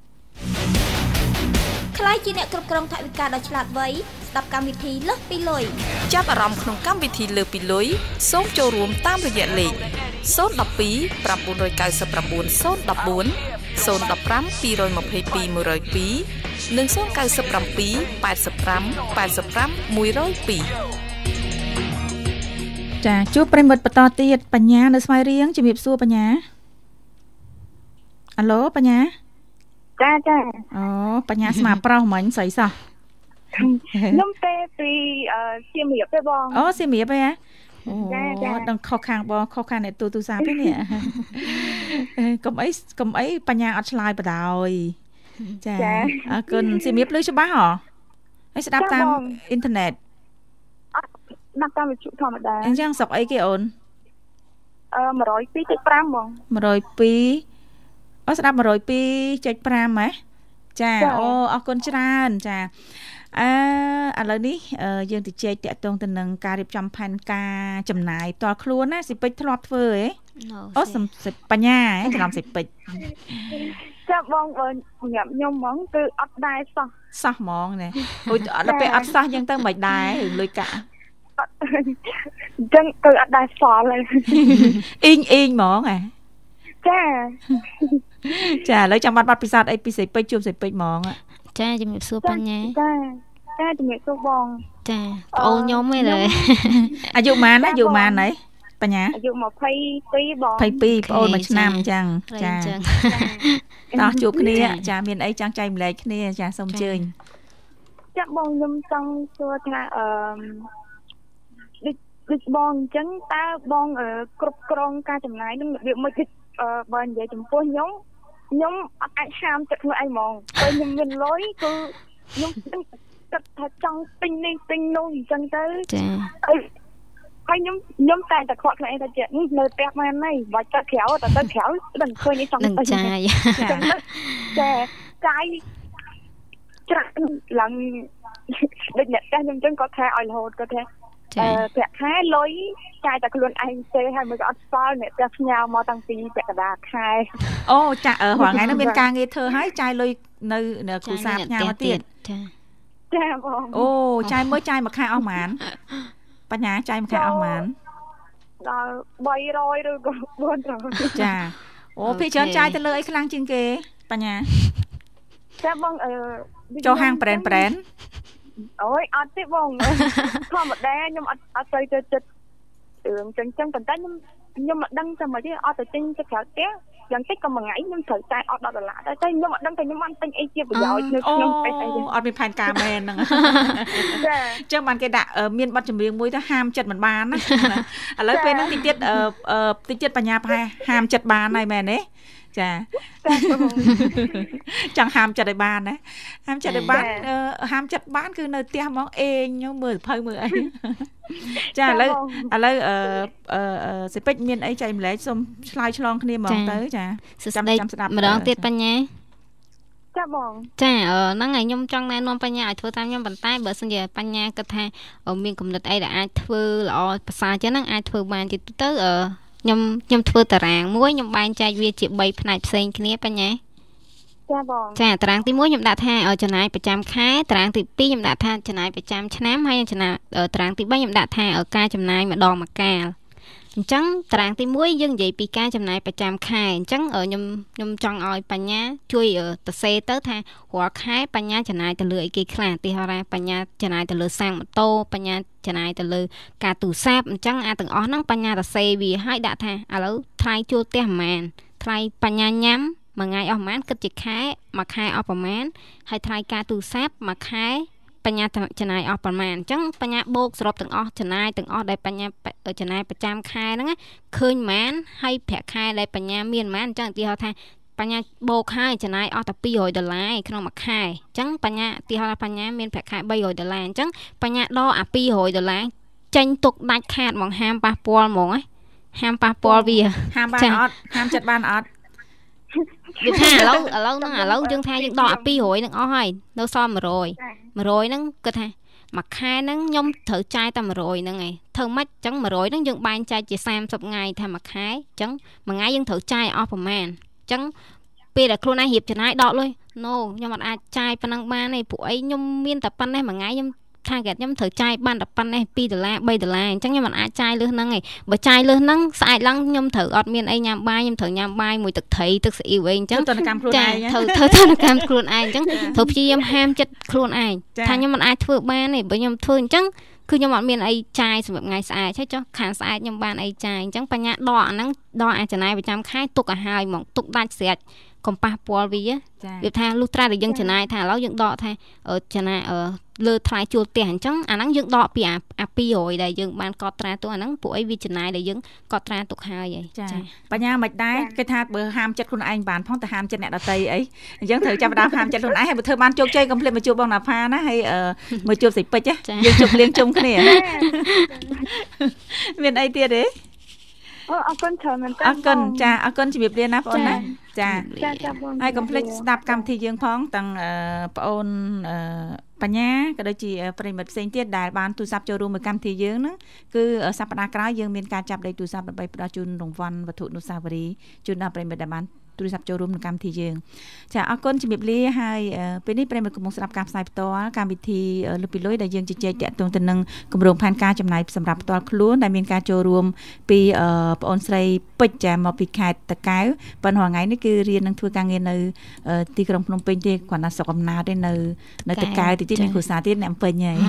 ខ្លាយជាអ្នកគ្រប់គ្រងថវិកាដ៏ឆ្លាតវៃស្ដាប់កម្មវិធីលើសពីលុយចាប់អារម្មណ៍ក្នុងកម្មវិធីលើសពីលុយសូមចូលរួមតាមរយៈលេខศูนย์ หนึ่ง สอง เก้า เก้า เก้า ศูนย์ ศูนย์ หนึ่ง ห้า สอง ศูนย์ ศูนย์ หนึ่ง ห้า สอง ศูนย์ ยี่สิบห้า ยี่สิบสอง หนึ่ง ศูนย์ เก้า เจ็ด แปด ห้า แปด ห้า หนึ่ง ศูนย์ แปด ห้า แปด ห้า หนึ่ง ศูนย์ចាជួបប្រិមិត្តបន្តទៀតបញ្ញានៅស្វាយរៀងជំរាបសួរបញ្ញាអាឡូបញ្ញាចាចាអូបញ្ញាស្មាប្រុសមិញស្រីសោះខ្ញុំទេពីសៀមរាបទេបងអូសៀមរាបទេហ៎អូដឹងខុសខាងបងខុសខាងអ្នកទូទូសាទេនេះកុំអីកុំអីបញ្ញាអត់ឆ្លើយបដ ாய் ចាអរគុណសៀមរាបលឺច្បាស់ហ៎ហើយស្ដាប់តាមអ៊ីនធឺណិតអត់ស្ដាប់តាមវិទ្យុធម្មតាអញ្ចឹងស្រុកអីគេអូនអឺ một không hai chấm năm បង một không haiអូស្ដាប់ một không hai chấm năm ហ៎ចាអូអរគុណច្រើនចាអឺឥឡូវនេះយើងទៅជែកតាក់ទងទៅនឹងការរៀបចំផែនការចំណាយផ្ទាល់ខ្លួនណាសិពេចធ្លាប់ធ្វើហ៎អូបញ្ញាហ៎ច្រឡំសិពេចចាបងបងញ៉ាំខ្ញុំហ្មងគឺអត់ដែរសោះសោះហ្មងណាអូយដល់ពេលអត់សោះអញ្ចឹងទៅមិនដែរលុយកាក់អញ្ចឹងគឺអត់ដែរសល់ហើយអ៊ីងអ៊ីងហ្មងហ៎ចាចាឥឡូវចាំបាត់បាត់ពិសោធន៍អីពីសិពេចជួបសិពេចហ្មងចាជំរាបសួរបញ្ញាចាចាជំរាបសួរបងចាប្អូនខ្ញុំឯងអាយុប៉ុន្មានអាយុប៉ុន្មានហើយបញ្ញាអាយុยี่สิบสองបងยี่สิบสองប្អូនមួយឆ្នាំអញ្ចឹងចាតោះជួបគ្នាចាមានអីចង់ចែកម្លែកគ្នាចាសូមអញ្ជើញចាបងខ្ញុំចង់សួរថាអឺដូចបងអញ្ចឹងតើបងគ្រប់គ្រងការចំណាយនឹងរបៀបមួយគឺបើនិយាយចំពោះខ្ញុំខ្ញុំអត់អាចហាមចិត្តខ្លួនឯងហ្មងពេលខ្ញុំមានលុយគឺខ្ញុំគិតថាចង់ទិញនេះទិញនោះអញ្ចឹងទៅចាហើយខ្ញុំខ្ញុំតែតែខ្វក់ខ្លួនឯងថាចេះនៅផ្ទះមែនហើយបាច់ទៅក្រៅតែទៅក្រៅដឹងឃើញនេះចង់ទៅចាយចាចាយច្រើនឡើងដូចអ្នកតែខ្ញុំអញ្ចឹងគាត់ថាឲ្យរហូតគាត់ថាអឺប្រាក់ខែលុយចាយតែខ្លួនឯងទេហើយមិនក៏អត់សល់អ្នកតែផ្ញើមកតាំងពីពាក់កណ្ដាលខែអូចាអឺរាល់ថ្ងៃនោះមានការងារធ្វើហើយចាយលុយនៅគ្រូសាផ្ញើមកទៀតចាចាបងអូចាយមើលចាយមួយខែអស់ប៉ុន្មានបញ្ញាចាយមួយខែអស់ប៉ុន្មានដល់បីរយឬក៏បួនរយចាអូพี่ច្រើនចាយទៅលើអីខ្លាំងជាងគេបញ្ញាចាបងអឺចូលហាងប្រេនប្រេនអូយអត់ទេបងធម្មតាខ្ញុំអត់អត់ទៅទៅចិត្តរឿងចឹងចឹងប៉ុន្តែខ្ញុំខ្ញុំមិនដឹងថាមកទេអត់ទៅទិញទៅក្រៅផ្ទះយ៉ាងតិចក៏មួយថ្ងៃខ្ញុំត្រូវจ่ายអត់ដុល្លារតែតែខ្ញុំអត់ដឹងថាខ្ញុំបានទិញអីជាប្រយោជន៍នៅក្នុងពេលអីទេអត់មានផែនការមែនហ្នឹងចាអញ្ចឹងបានគេដាក់មានប័ណ្ណចម្រៀងមួយទៅហាមចិត្តមិនបានណាឥឡូវពេលហ្នឹងតិចទៀតតិចទៀតបញ្ញាប្រហែលហាមចិត្តបានហើយមែនទេចាចង់ហាមចិត្តឲ្យបានណាហាមចិត្តឲ្យបានហាមចិត្តបានគឺនៅផ្ទះហ្មងអេងមើលសភៅមើលអីចាឥឡូវឥឡូវអឺអឺសិពេចមានអីចែកម្លែកសូមឆ្លើយឆ្លងគ្នាហ្មងទៅចាចាំចាំស្ដាប់ម្ដងទៀតបញ្ញាចាបងចាហ្នឹងហើយខ្ញុំចង់ណែនាំបញ្ញាឲ្យធ្វើតាមខ្ញុំប៉ុន្តែបើសិនជាបញ្ញាគិតថាមានគំនិតអីដែលអាចធ្វើល្អប្រសើរចឹងហ្នឹងអាចធ្វើបានជាទៅអឺខ្ញុំខ្ញុំធ្វើតារាងមួយខ្ញុំបែងចែកវាជាបីផ្នែកផ្សេងគ្នាបញ្ញាចាបងចាតារាងទីមួយខ្ញុំដាក់ថាចំណាយប្រចាំខែតារាងទីពីរខ្ញុំដាក់ថាចំណាយប្រចាំឆ្នាំហើយចំណាយតារាងទីបីខ្ញុំដាក់ថាការចំណាយម្ដងមួយកាលអញ្ចឹងតារាងទីមួយយើងនិយាយពីការចំណាយប្រចាំខែអញ្ចឹងខ្ញុំខ្ញុំចង់ឲ្យបញ្ញាជួយសរសេរទៅថារាល់ខែបញ្ញាចំណាយទៅលើអីគេខ្លះទីហោរាបញ្ញាចំណាយទៅលើសាំងម៉ូតូបញ្ញាចំណាយទៅលើការទូរស័ព្ទអញ្ចឹងអាទាំងអស់ហ្នឹងបញ្ញាសរសេរវាឲ្យដាក់ថាឥឡូវថ្លៃជួលផ្ទះប្រហែលថ្លៃបញ្ញាញ៉ាំមួយថ្ងៃអស់ប្រហែលគិតជាខែមួយខែអស់ប្រហែលហើយថ្លៃការទូរស័ព្ទមួយខែបញ្ញាចំណាយអស់ប្រហែលអញ្ចឹងបញ្ញាបូកសរុបទាំងអស់ចំណាយទាំងអស់ដែលបញ្ញាចំណាយប្រចាំខែហ្នឹងឃើញប៉ុន្មានហើយប្រាក់ខែដែលបញ្ញាមានប៉ុន្មានអញ្ចឹងឧទាហរណ៍ថាបញ្ញាបូកហើយចំណាយអស់តែពីររយដុល្លារក្នុងមួយខែអញ្ចឹងបញ្ញាឧទាហរណ៍បញ្ញាមានប្រាក់ខែបីរយដុល្លារអញ្ចឹងបញ្ញាដកអាពីររយដុល្លារចេញទុកដាច់ខាតហ្មងហាមប៉ះពាល់ហ្មងហាមប៉ះពាល់វាហាមបានអត់ហាមចិត្តបានអត់និយាយថាឥឡូវឥឡូវហ្នឹងឥឡូវយើងថាយើងដកអាពីររយហ្នឹងអស់ហើយនៅសល់មួយរយមួយរយហ្នឹងគាត់ថាមួយខែហ្នឹងខ្ញុំត្រូវចាយតែមួយរយហ្នឹងឯងធ្វើម៉េចអញ្ចឹងមួយរយហ្នឹងយើងបែងចែកជាសាមសិបថ្ងៃថាមួយខែអញ្ចឹងមួយថ្ងៃយើងត្រូវចាយអស់ប្រហែលអញ្ចឹងពេលដែលខ្លួនឯងរៀបចំណាយដកលុយ no ខ្ញុំអត់អាចចាយប៉ុណ្ណឹងបានទេពួកអីខ្ញុំមានតែប៉ុណ្ណេះមួយថ្ងៃខ្ញុំថាគេខ្ញុំត្រូវចាយបានតែប៉ុណ្ណេះពីរដុល្លារបីដុល្លារអញ្ចឹងខ្ញុំមិនអាចចាយលើសហ្នឹងឯងបើចាយលើសហ្នឹងស្អែកឡើងខ្ញុំត្រូវអត់មានអីញ៉ាំបាយខ្ញុំត្រូវញ៉ាំបាយមួយទឹកត្រីទឹកស៊ីអ៊ីវអីអញ្ចឹងទៅកម្មខ្លួនឯងត្រូវធ្វើទៅកម្មខ្លួនឯងអញ្ចឹងត្រូវព្យាយាមហាមចិត្តខ្លួនឯងថាខ្ញុំមិនអាចធ្វើបានទេបើខ្ញុំធ្វើអញ្ចឹងគឺខ្ញុំអត់មានអីចាយសម្រាប់ថ្ងៃស្អែកហើយចុះខាងស្អែកខ្ញុំបានអីចាយអញ្ចឹងបញ្ញាដកអាហ្នឹងដកអាចចំណាយប្រចាំខែទុកឲ្យហើយហ្មងទុកដាច់ស្រេចកុំប៉ះពាល់វាវាថាលុះត្រាតែយើងចំណាយថាឥឡូវយើងដកថាចំណាយលើថ្លៃជួលផ្ទះអញ្ចឹងអាហ្នឹងយើងដកពីអាពីររយដែលយើងបានកត់ត្រាទុកអាហ្នឹងពួកអីវាចំណាយដែលយើងកត់ត្រាទុកហើយហីចាបញ្ញាមិនដែរគេថាបើហាមចិត្តខ្លួនឯងបានផងតែហាមចិត្តអ្នកដទៃអីអញ្ចឹងត្រូវចាប់ផ្ដើមហាមចិត្តខ្លួនឯងហើយបើធ្វើបានជោគជ័យកុំភ្លេចមកជួបបងណាផាណាហើយមកជួបសិពេជ្ជយើងជួបលៀងជុំគ្នាមានអីទៀតទេអូអរគុណច្រើនមែនតើអរគុណចាអរគុណជំរាបលាណាបងអូនណាចាចាចាបងហើយកុំភ្លេចស្ដាប់កម្មវិធីយើងផងទាំងបងអូនបញ្ញាក៏ដូចជាប្រិមិត្តផ្សេងទៀតដែលបានទូរស័ព្ទចូលរួមមកកម្មវិធីយើងហ្នឹងគឺសប្តាហ៍ក្រោយយើងមានការចាប់លេខទូរស័ព្ទដើម្បីផ្ដល់ជូនរង្វាន់វត្ថុអនុស្សាវរីយ៍ជូនដល់ប្រិមិត្តដែលបានទូរស័ព្ទចូលរួមក្នុងកម្មវិធីយើងចាអរគុណជំរាបលាហើយពេលនេះប្រិមិត្តកំពុងស្ដាប់ការផ្សាយផ្ទាល់កម្មវិធីលើពីលុយដែលយើងជជែកតាក់ទងទៅនឹងគម្រោងផែនការចំណាយសម្រាប់ផ្ទាល់ខ្លួនដែលមានការចូលរួមពីបងអូនស្រីពេជ្រចាមកពីខេត្តតាកែវប៉ុន្តែថ្ងៃនេះគឺរៀននឹងធ្វើការងារនៅទីក្រុងភ្នំពេញទេគាត់ណាស្រុកកំណើតទេនៅនៅតាកែវទីទៀតមានគ្រួសារទៀតអ្នកពេញហើយ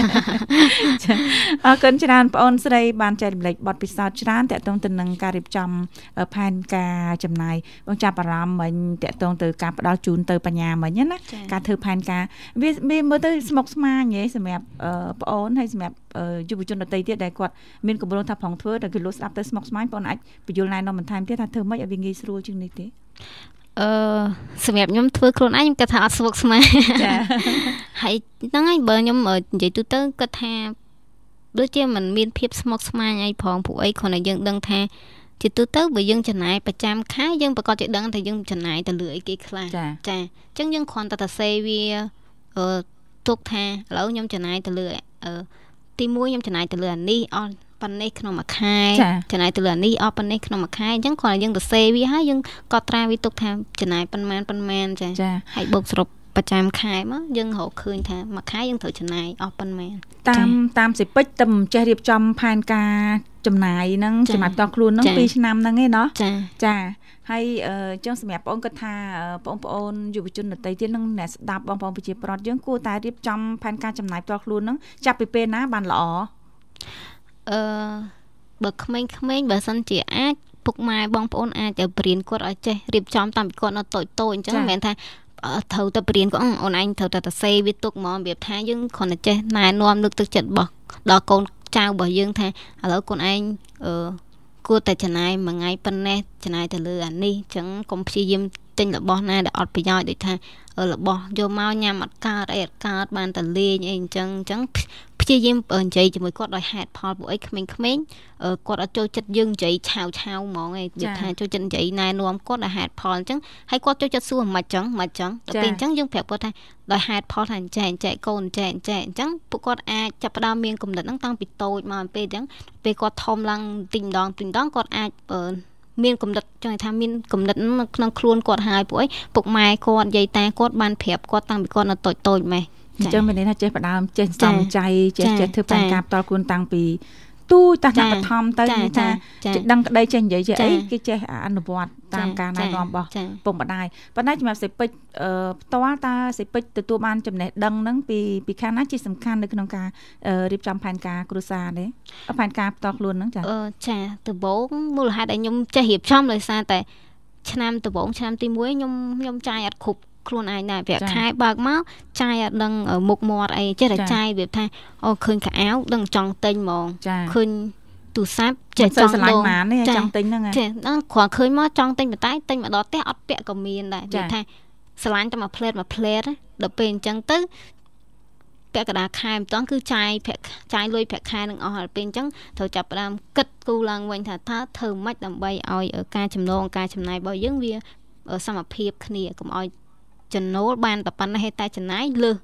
អរគុណច្រើនបងអូនស្រីបានចែករំលែកបទពិសោធន៍ច្រើនតាក់ទងទៅនឹងការរៀបចំផែនការចំណាយចាប់អារម្មណ៍មិញតកតងទៅការផ្ដល់ជូនទៅបញ្ញាមិញណាការធ្វើផែនការវាមើលទៅស្មុគស្មាញហ៎សម្រាប់ប្អូនហើយសម្រាប់យុវជនដទៃទៀតដែលគាត់មានគម្រោងថាផងធ្វើតែគេលុះស្ដាប់ទៅស្មុគស្មាញបងអាចបញ្យល់ណែនាំបន្ថែមទៀតថាធ្វើម៉េចឲ្យវាងាយស្រួលជាងនេះទេអឺសម្រាប់ខ្ញុំធ្វើខ្លួនឯងខ្ញុំគិតថាអត់ស្មុគស្មាញចាហើយហ្នឹងហើយបើខ្ញុំនិយាយទូទៅគិតថាដូចជាមិនមានភាពស្មុគស្មាញអីផងព្រោះអីគ្រាន់តែយើងដឹងថាជាទូទៅបើយើងចំណាយប្រចាំខែយើងប្រកាសជាដឹងថាយើងចំណាយទៅលើអីគេខ្លះចាចាអញ្ចឹងយើងគ្រាន់តែទៅសេវាអឺទុកថាឥឡូវខ្ញុំចំណាយទៅលើអឺទីមួយខ្ញុំចំណាយទៅលើអានេះអស់ប៉ុណ្ណេះក្នុងមួយខែចំណាយទៅលើអានេះអស់ប៉ុណ្ណេះក្នុងមួយខែអញ្ចឹងគ្រាន់តែយើងទៅសេវាហើយយើងកត់ត្រាវាទុកថាចំណាយប៉ុន្មានប៉ុន្មានចាហើយបូកសរុបប្រចាំខែមកយើងរកឃើញថាមួយខែយើងត្រូវចំណាយអស់ប៉ុន្មានតាមតាមសិពេចតែមិនចេះរៀបចំផែនការចំណាយហ្នឹងចំណាយតខ្លួនហ្នឹងពីរឆ្នាំហ្នឹងឯណោះចាចាហើយអញ្ចឹងសម្រាប់បងគាត់ថាបងប្អូនយុវជនដទៃទៀតនឹងអ្នកស្ដាប់បងប្អូនប្រជាពលរដ្ឋយើងគួរតែរៀបចំផែនការចំណាយតខ្លួនហ្នឹងចាប់ពីពេលណាបានល្អអឺបើក្មេងៗបើសិនជាអាចពុកម៉ែបងប្អូនអាចទៅបរៀនគាត់ឲ្យចេះរៀបចំតាមពីគាត់នៅតូចតូចអញ្ចឹងមិនមែនថាត្រូវទៅបរៀនគាត់អូនឯងត្រូវតែទៅសេវាទុកហ្មងរបៀបថាយើងគ្រាន់តែចេះណែនាំលើកទឹកចិត្តរបស់ដល់កូនចៅរបស់យើងថាឥឡូវខ្លួនឯងអឺគួរតែចំណាយមួយថ្ងៃប៉ុណ្ណេះចំណាយទៅលើអានេះអញ្ចឹងកុំព្យាយាមទិញរបស់ណាដែលអត់ប្រយោជន៍ដូចថារបស់យកមកញ៉ាំអត់កើតអីអត់កើតបានតែលេងអីអញ្ចឹងអញ្ចឹងព្យាយាមនិយាយជាមួយគាត់ដោយហេតុផលពួកអីក្មេងៗគាត់អត់ចូលចិត្តយើងនិយាយឆាវឆាវហ្មងឯងនិយាយថាចូលចិត្តនិយាយណែនាំគាត់ដោយហេតុផលអញ្ចឹងហើយគាត់ចូលចិត្តសួរមិនអញ្ចឹងមិនអញ្ចឹងតែពេលអញ្ចឹងយើងប្រាប់គាត់ថាដោយហេតុផលថាអញ្ចឹងអញ្ចឹងកូនអញ្ចឹងអញ្ចឹងអញ្ចឹងពួកគាត់អាចចាប់ផ្ដើមមានគំនិតហ្នឹងតាំងពីតូចមកពេលអញ្ចឹងពេលគាត់ធំឡើងទីម្ដងទីម្ដងគាត់អាចមានគំនិតចង់ថាមានគំនិតក្នុងខ្លួនគាត់ហើយពួកអីពុកម៉ែគាត់យាយតាគាត់បានប្រាប់គាត់តាំងពីគាត់នៅតូចតូចម៉េះអញ្ចឹងមានន័យថាចេះផ្ដើមចេះសំចៃចេះចេះធ្វើផែនការផ្ទាល់ខ្លួនតាំងពីទូចតាំងបឋមទៅថាចេះដឹងក្តីចេះនិយាយចេះអីគេចេះអនុវត្តតាមការណែនាំរបស់ពុកម្ដាយប៉ុន្តែសម្រាប់សិពេចផ្ទាល់តើសិពេចទទួលបានចំណេះដឹងហ្នឹងពីពីខាងណាជាសំខាន់នៅក្នុងការរៀបចំផែនការគ្រួសារទេផែនការផ្ទាល់ខ្លួនហ្នឹងចាអឺចាដំបូងមូលហេតុដែលខ្ញុំចេះរៀបចំដោយសារតែឆ្នាំដំបូងឆ្នាំទីមួយខ្ញុំខ្ញុំចាយអត់គ្រប់ខ្លួនឯងដែរប្រាក់ខែបើកមកចាយអត់ដឹងមុខមាត់អីចេះតែចាយវាថាអូឃើញកៅអៅដឹងចង់ទិញហ្មងឃើញទូរស័ព្ទចេះចង់ដូរចង់ទិញហ្នឹងចេះហ្នឹងគ្រាន់ឃើញមកចង់ទិញប៉ុន្តែទិញមកដល់ផ្ទះអត់ពាក់ក៏មានដែរវាថាស្រឡាញ់តែមួយផ្លែតមួយផ្លែតដល់ពេលអញ្ចឹងទៅពាក់កណ្ដាលខែម្ដងគឺចាយប្រាក់ចាយលុយប្រាក់ខែនឹងអស់ហើយពេលអញ្ចឹងត្រូវចាប់ផ្ដើមគិតគូរឡើងវិញថាតើធ្វើម៉េចដើម្បីឲ្យការចំណូលការចំណាយរបស់យើងវាសមភាពគ្នាកុំឲ្យចំណូលបានតែប៉ុណ្ណេះតែចំណាយលើស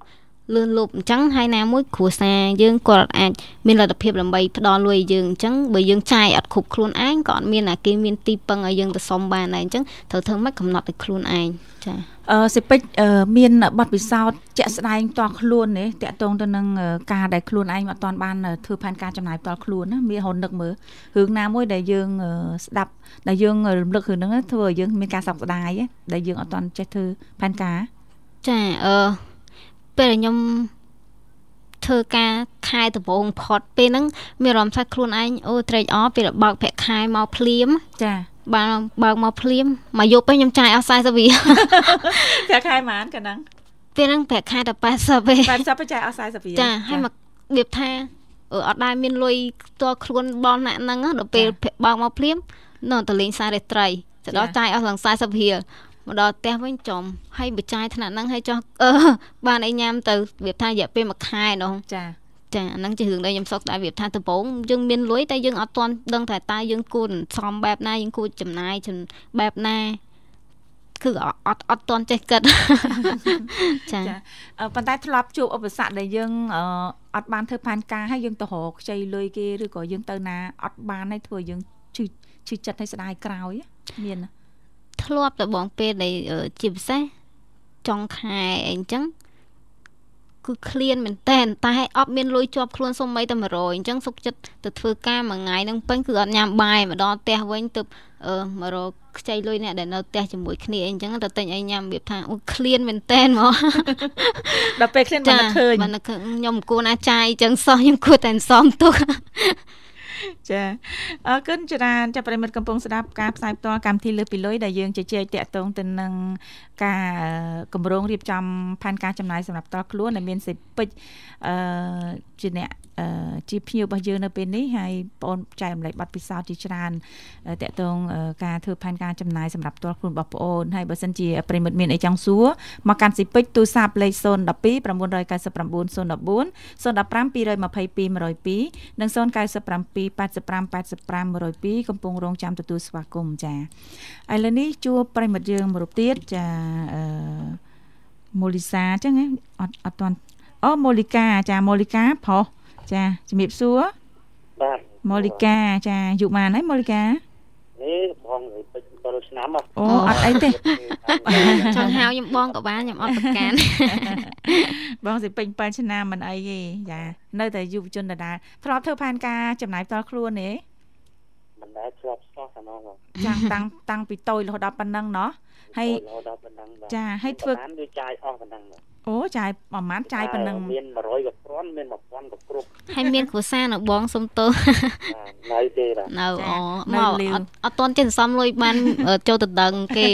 លឿនលប់អញ្ចឹងហើយណាមួយគ្រួសារយើងគាត់អាចមានលទ្ធភាពដើម្បីផ្ដល់លុយយើងអញ្ចឹងបើយើងចាយអត់គ្រប់ខ្លួនឯងក៏អត់មានអាគេមានទីពឹងឲ្យយើងទៅសុំបានដែរអញ្ចឹងត្រូវធ្វើម៉េចកំណត់ឲ្យខ្លួនឯងចាអឺសិពេចមានបទពិសោធន៍ជាក់ស្ដែងផ្ទាល់ខ្លួននេះតាក់ទងទៅនឹងការដែលខ្លួនឯងអត់ទាន់បានធ្វើផែនការចំណាយផ្ទាល់ខ្លួនណាមានហូននឹកមើលរឿងណាមួយដែលយើងស្ដាប់ដែលយើងរំលឹករឿងហ្នឹងធ្វើឲ្យយើងមានការសោកស្ដាយដែលយើងអត់ទាន់ចេះធ្វើផែនការចាអឺពេលខ្ញុំធ្វើការខែដំបូងផុតពេលហ្នឹងមានអារម្មណ៍ថាខ្លួនឯងអូត្រេកអរពេលបើកប្រាក់ខែមកភ្លាមចាបើបើកមកភ្លាមមកយប់ពេលខ្ញុំចាយអស់สี่สิบរៀលប្រាក់ខែប៉ុន្មានកាលហ្នឹងពេលហ្នឹងប្រាក់ខែតែแปดสิบទេแปดสิบចាយអស់สี่สิบរៀលចាហើយមករបៀបថាអឺអត់ដែរមានលុយផ្ទាល់ខ្លួនបងណាក់ហ្នឹងដល់ពេលបើកមកភ្លាមនៅតលេងសាររាត្រីទៅដល់ចាយអស់ឡើងสี่สิบរៀលមកដល់ផ្ទះវិញចំហើយបចាយថ្នាក់ហ្នឹងហើយចោះអឺបានអីញ៉ាំទៅវាថារយៈពេលមួយខែនោះចាចាអាហ្នឹងជារឿងដែលខ្ញុំសុខតែវាថាដំបូងយើងមានលុយតែយើងអត់ទាន់ដឹងថាតើយើងគួរសំបែបណាយើងគួរចំណាយបែបណាគឺអត់អត់ទាន់ចេះគិតចាប៉ុន្តែធ្លាប់ជួបឧបសគ្គដែលយើងអត់បានធ្វើផែនការហើយយើងទៅរកខ្ចីលុយគេឬក៏យើងទៅណាអត់បានហើយធ្វើយើងឈឺឈឺចិត្តហើយស្ដាយក្រោយមានធ្លាប់តែបងពេលដែលជាពិសេសចុងខែអីអញ្ចឹងគឺឃ្លានមែនតែនតែអត់មានលុយជាប់ខ្លួនសុំបីតែមួយរយអញ្ចឹងសុខចិត្តទៅធ្វើការមួយថ្ងៃហ្នឹងពេញគឺអត់ញ៉ាំបាយមកដល់ផ្ទះវិញទៅអឺមករកខ្ចីលុយអ្នកដែលនៅផ្ទះជាមួយគ្នាអីអញ្ចឹងទៅទិញអីញ៉ាំវាថាអូឃ្លានមែនតែនហ្មងដល់ពេលឃ្លានមិនឃើញមិនខ្ញុំគួរណាចាយអញ្ចឹងសោះខ្ញុំគួរតែសំទុកចាអរគុណច្រើនចាប់ប្រិមិត្តកំពុងស្ដាប់ការផ្សាយផ្ទាល់កម្មវិធីលើពីលុយដែលយើងជជែកតាក់ទងទៅនឹងការកម្រងរៀបចំផែនការចំណាយសម្រាប់ផ្ទាល់ខ្លួនដែលមានសេចពេចអឺជាអ្នកជាភ្ញៀវរបស់យើងនៅពេលនេះហើយបងអូនចែករំលែកបទពិសោធន៍ជាច្រើនតាក់ទងការធ្វើផែនការចំណាយសម្រាប់ផ្ទាល់ខ្លួនរបស់បងអូនហើយបើសិនជាប្រិមិត្តមានអីចង់សួរមកកាន់សេចពេចទូរស័ព្ទលេខศูนย์ หนึ่ง สอง 9 9 9 ศูนย์ หนึ่ง สี่ ศูนย์ หนึ่ง ศูนย์ หนึ่ง ห้า สอง ยี่สิบสอง หนึ่ง แปด ห้า ห้า និងศูนย์ เก้า เจ็ด แปด แปด ห้า แปด ห้า หนึ่ง ศูนย์ 2កំពុងរងចាំទទួលស្វាគមន៍ចាឥឡូវនេះជួបប្រិមិត្តយើងមួយរូបទៀតចាអឺម៉ូលីសាអញ្ចឹងអត់អត់ទាន់អូម៉ូលីកាចាម៉ូលីកាប្រុសចាជំរាបសួរបាទម៉ូលីកាចាយុម៉ានហើយម៉ូលីកានេះបងពេជ្រ7ឆ្នាំអូអត់អីទេចង់ហៅខ្ញុំបងក៏បានខ្ញុំអត់ប្រកាន់បងសិពេញ7ឆ្នាំមិនអីទេចានៅតែយុវជនដដែលធ្លាប់ធ្វើផែនការចំណាយផ្ទាល់ខ្លួនទេមិនដែលធ្លាប់សោះតែនោះចាតាំងតាំងពីតូចរហូតដល់ប៉ុណ្ណឹងណោះហើយរហូតដល់ប៉ុណ្ណឹងចាហើយធ្វើបានវាចាយអស់ប៉ុណ្ណឹងអូចាយប្រហែលចាយប៉ុណ្ណឹងមាន100ក៏គ្រាន់មាន1000ក៏គ្រប់ហើយមានគ្រួសារនៅបងសុំទោសនៅទេបាទនៅអូមកអត់តន់ចេះសំលុយបានចូលទៅដឹងគេ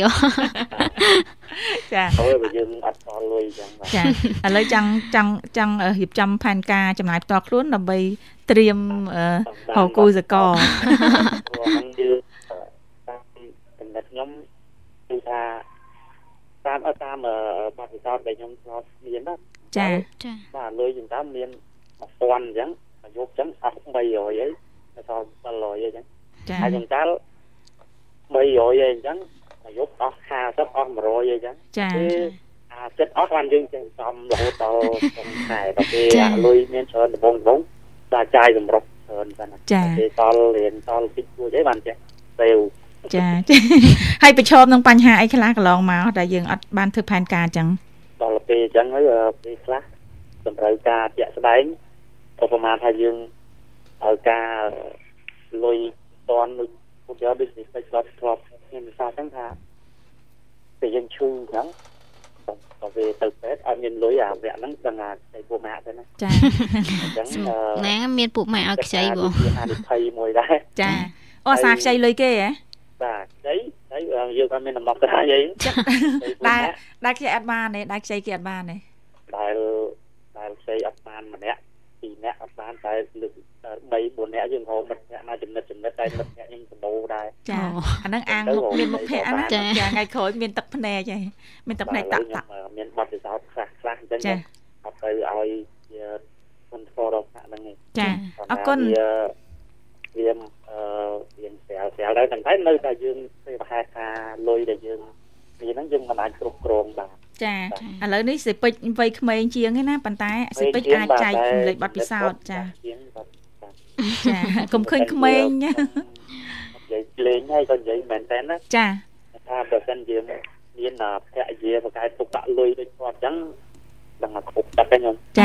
ចាអូបើយើងអត់តលុយចឹងបាទចាឥឡូវចង់ចង់ចង់រៀបចំផែនការចំណាយផ្ទាល់ខ្លួនដើម្បីត្រៀមហៅគូសកលព្រោះហ្នឹងយើងតាមចំណិតខ្ញុំគឺថាតាមអត់តាមបទពិសោធន៍ដែលខ្ញុំធ្លាប់មានណាចាចាបាទលុយយើងតាមមាន1000អញ្ចឹងមកយកអញ្ចឹងអស់300ហើយដល់700អញ្ចឹងចាហើយខ្ញុំតាល់300អញ្ចឹងមកយកអស់50អស់100អញ្ចឹងចាអាចិត្តអស់បានយើងចេះសំរហូតដល់ខែដល់ពេលអាលុយមានច្រើនដំបងដំបងតែចាយសម្រុកច្រើនហ្នឹងចាពេលតល់រៀនតល់តិចគួរអីបានចេះទៅចាហើយប្រឈមនឹងបញ្ហាអីខ្លះកន្លងមកដែលយើងអត់បានធ្វើផែនការអញ្ចឹងដល់ពេលអញ្ចឹងហើយពេលខ្លះតម្រូវការជាក់ស្ដែងឧបមាថាយើងឲ្យការលុយតន់ដូចពុទ្ធយកដូចនេះទៅឆ្លប់ឆ្លប់មានវិសាអញ្ចឹងថាពេលយើងឈឺអញ្ចឹងទៅពេលទៅពេទ្យអត់មានលុយអាវគ្គហ្នឹងដឹងថាតែពួកម៉ាក់ទៅណាចាអញ្ចឹងណាមានពួកម៉ាក់ឲ្យខ្ចីបងអានិភ័យមួយដែរចាអូអាសាខ្ចីលុយគេហ៎បាទខ្ចីហើយយើងអត់មានដំណោះស្រាយអីដែលដែលខ្ចីអត់បានទេដែលខ្ចីគេអត់បានទេដែលដែលខ្ចីអត់បានម្នាក់ពីរនាក់អត់បានតែលើក3 4នាក់យើងហៅមិត្តភក្តិណាចំណិតចំណិតតែមិត្តភក្តិខ្ញុំសម្បូរដែរចាអាហ្នឹងអាងមុខមានមុខភក្តិណាចាថ្ងៃក្រោយមានទឹកភ្នែកហ៎មានទឹកភ្នែកតាក់តាក់មានបទពិសោធន៍ខ្លះខ្លះអញ្ចឹងអត់ទៅឲ្យជាមិនស្គាល់ដល់ថ្នាក់ហ្នឹងទេចាអរគុណវាអឺវាស្រាលស្រាលដែរតែនៅតែយើងពេលប្រហែលថាលុយដែលយើងមានហ្នឹងយើងមិនអាចគ្រប់គ្រងបានចាឥឡូវនេះសិពេចវ័យក្មេងជាងឯណាប៉ុន្តែសិពេចអាចចែករំលែកបទពិសោធន៍ចាចាកុំឃើញក្មេងណានិយាយលេងហើយក៏និយាយមែនតើណាចាថាបើសិនជាមានភរិយាបកាយទុកដាក់លុយដូចគាត់អញ្ចឹងដឹងថាគ្រប់ទឹកហ្នឹងចា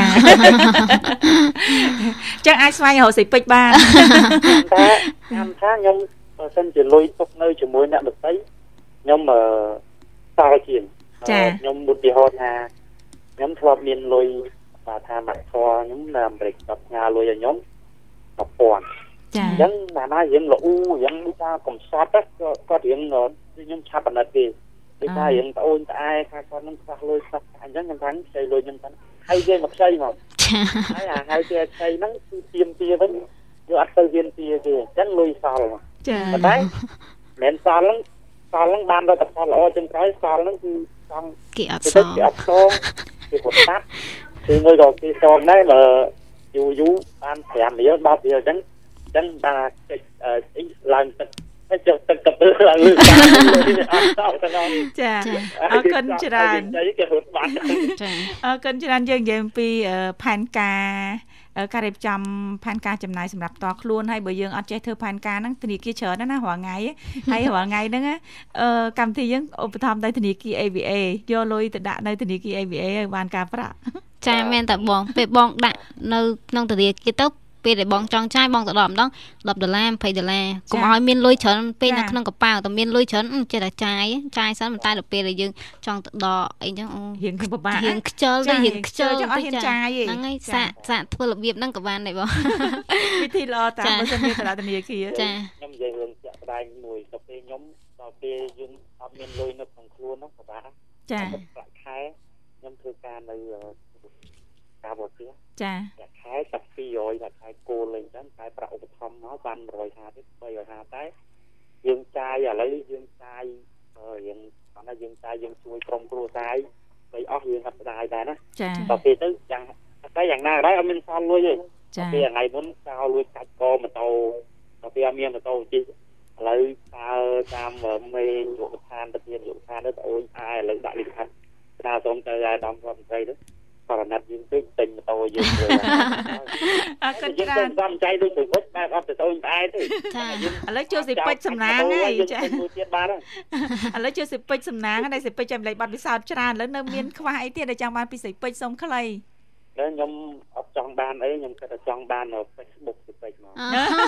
ចឹងអាចស្វែងរកសិពេចបានតែខ្ញុំថាខ្ញុំបើសិនជាលុយទុកនៅជាមួយអ្នកដទៃខ្ញុំអឺសល់ជាងខ្ញុំឧទាហរណ៍ថាខ្ញុំធ្លាប់មានលុយបាទថាមកខខ្ញុំនៅអាមេរិកគាត់ផ្ញើលុយឲ្យខ្ញុំmộtពាន់ចាអញ្ចឹងណាណាយើងលូយើងដូចថាកំសត់គាត់រៀងខ្ញុំឆាប់បណ្ឌិតទេដូចថារៀងត្អូញត្អែថាគាត់នឹងខ្វះលុយខ្វះអញ្ចឹងខ្ញុំថាខ្ចីលុយខ្ញុំទៅហើយគេមកខ្ចីមកហើយអាហើយគេខ្ចីហ្នឹងគឺទៀមទាវិញយកអត់ទៅហ៊ានទាទេអញ្ចឹងលុយសល់ចាប៉ុន្តែមិនសល់ហ្នឹងសល់ហ្នឹងបានដល់តែផលល្អចឹងក្រោយសល់ហ្នឹងគឺចង់គេអត់សល់គេអត់សងគេគាត់តាត់គឺងុយរកគេសងដែរបើយូរយូរបានប្រាំរៀលដប់រៀលអញ្ចឹងអញ្ចឹងបាទអីឡើងទឹកហើយចុះទឹកកពើឡើងលើបានអត់តោទៅដល់ចាអរគុណច្រើនគេរត់បានចាអរគុណច្រើនយើងនិយាយអំពីផែនការការរៀបចំផែនការចំណាយសម្រាប់តខ្លួនហើយបើយើងអត់ចេះធ្វើផែនការហ្នឹងធនាគារច្រើនណាស់ណារាល់ថ្ងៃហើយរាល់ថ្ងៃហ្នឹងអឺកម្មវិធីយើងឧបត្ថម្ភដោយធនាគារ เอ វី เอ យកលុយទៅដាក់នៅធនាគារ เอ វី เอ ឲ្យបានការប្រាក់ចាមែនតាបងពេលបងដាក់នៅក្នុងធនាគារទៅពេលដែលបងចង់ចាយបងទៅដល់ម្ដងដប់ដុល្លារยี่สิบដុល្លារកុំឲ្យមានលុយច្រើនពេកនៅក្នុងកប៉ាល់តែមានលុយច្រើនចេះតែចាយចាយសិនតែដល់ពេលដែលយើងចង់ទៅដកអីចឹងអូរៀងពិបាករៀងខ្ជិលទៅរៀងខ្ជិលទៅអត់ហ៊ានចាយហ្នឹងហើយសាកសាកធ្វើរបៀបហ្នឹងក៏បានដែរបងវិធីល្អតាមបើសិនជាតាធនាគារចាខ្ញុំនិយាយរឿងចាក់ស្ដែងមួយទៅពេលខ្ញុំដល់ពេលយើងអត់មានលុយនៅក្នុងខ្លួនហ្នឹងពិបាកចាប្រាក់ខែខ្ញុំធ្វើការនៅការបរទេសចាប្រាក់ខែតែពីររយប្រាក់ខែគោលលេងចឹងតែប្រាក់ឧបត្ថម្ភមកបានmột trămห้าสิบទេបីរយห้าសិបតែយើងចាយឥឡូវយើងចាយយើងគាត់ថាយើងចាយយើងជួយក្រុមគ្រួសារបីអស់យើងអត់ស្ដាយដែរណាចាដល់ពេលទៅយ៉ាងតែយ៉ាងណាដែរអត់មានសល់លុយទេចាពេលថ្ងៃមុនចោលលុយកាច់កម៉ូតូដល់ពេលអត់មានម៉ូតូជិះឥឡូវតើតាមមេយុវឋានទៅទៀតយុវឋានទៅអូនអាយឥឡូវដាក់លិខិតថាសូមទៅអាយដំរដ្ឋមន្ត្រីទៅបរណិតយើងទៅទិញម៉ូតូយើងទៅអរគុណច្រើនសំចៃដូចទៅវិញបែបអត់ទៅអូនតែទេចាឥឡូវចូលសិពេចសំណាងហើយចាមួយទៀតបានឥឡូវចូលសិពេចសំណាងហើយសិពេចចាំលេខបាត់ពិសោធន៍ច្រើនឥឡូវនៅមានខ្វះអីទៀតដែលចង់បានពីសិពេចសុំខ្លីខ្ញុំអត់ចង់បានអីខ្ញុំគិតថាចង់បាននៅ Facebook ទៅពេកមក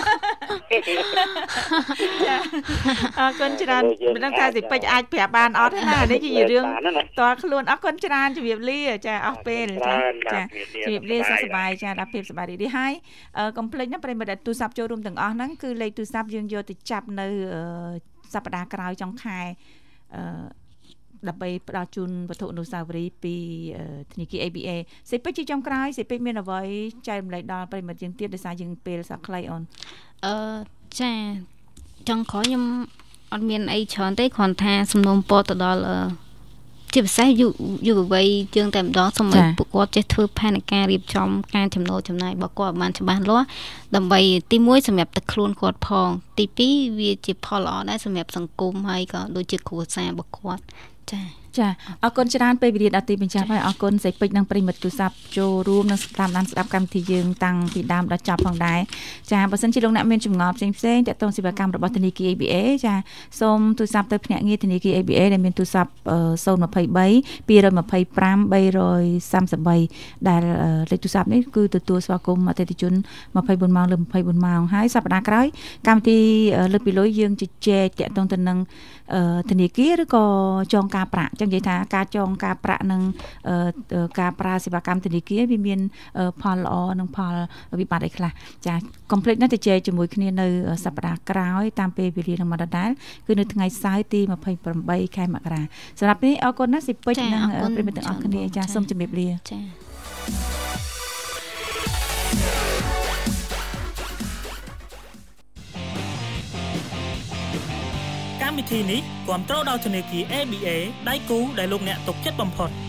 ចាអរគុណច្រើនមិនដឹងថាសិពេចអាចប្រាប់បានអត់ទេណានេះជារឿងតើខ្លួនអរគុណច្រើនជម្រាបលាចាអស់ពេលចាចាជម្រាបលាសុខសប្បាយចាដល់ភាពសប្បាយរីករាយហើយកុំភ្លេចណាប្រិមត្តទូរស័ព្ទចូលរួមទាំងអស់ហ្នឹងគឺលេខទូរស័ព្ទយើងយកទៅចាប់នៅសប្តាហ៍ក្រោយចុងខែអឺដើម្បីផ្ដល់ជូនវត្ថុអនុស្សាវរីយ៍ពីធនាគារ เอ บี เอ សេពេចជាចុងក្រោយសេពេចមានអ្វីចែករំលែកដល់ប្រិមត្តយើងទៀតដោយសារយើងពេលសក្លីអូនអឺចាចុងក្រោយខ្ញុំអត់មានអីច្រើនទេគ្រាន់ថាសំណូមពរទៅដល់ជាពិសេសយុយុវវ័យយើងតែម្ដងសូមឲ្យពួកគាត់ចេះធ្វើផែនការរៀបចំការចំណូលចំណាយរបស់គាត់បានច្បាស់លាស់ដើម្បីទីមួយសម្រាប់តែខ្លួនគាត់ផងទីពីរវាជាផលល្អដែរសម្រាប់សង្គមហើយក៏ដូចជាគ្រួសាររបស់គាត់ចាចាអរគុណច្រើនពេលវេលាដល់ទីបញ្ចប់ហើយអរគុណសេពេចនិងប្រិមិត្តទូរស័ព្ទចូលរួមនិងស្ដាប់តាមស្ដាប់កម្មវិធីយើងតាំងពីដើមដល់ចប់ផងដែរចាបើសិនជាលោកអ្នកមានចម្ងល់ផ្សេងផ្សេងទាក់ទងសេវាកម្មរបស់ធនាគារ เอ บี เอ ចាសូមទូរស័ព្ទទៅភ្នាក់ងារធនាគារ เอ บี เอ ដែលមានទូរស័ព្ទศูนย์ ยี่สิบสาม ยี่สิบห้า สาม สาม ដែលលេខទូរស័ព្ទនេះគឺទទួលស្វាគមន៍អតិថិជនยี่สิบสี่ម៉ោងលើยี่สิบสี่ម៉ោងហើយសប្តាហ៍ក្រោយកម្មវិធីលើកពីលុយយើងជជែកទាក់ទងទៅនឹងធនាគារឬក៏ចងការប្រាក់ចឹងនិយាយថាការចងការប្រាក់និងការប្រើសេវាកម្មធនាគារវាមានផលល្អនិងផលវិបត្តិអីខ្លះចាកុំភ្លេចណាស់ទៅជែកជាមួយគ្នានៅសប្តាហ៍ក្រោយតាមពេលវេលានឹងមកដដែលគឺនៅថ្ងៃសៅរ៍ទីยี่สิบแปดខែមករាសម្រាប់នេះអរគុណណាស់សិពេចនិងប្រិមិត្តទាំងអស់គ្នាចាសូមជម្រាបលាចាកម្មវិធីនេះគាំទ្រដោយធនាគារ เอ บี เอ ដៃគូដែលលោកអ្នកទុកចិត្តបំផុត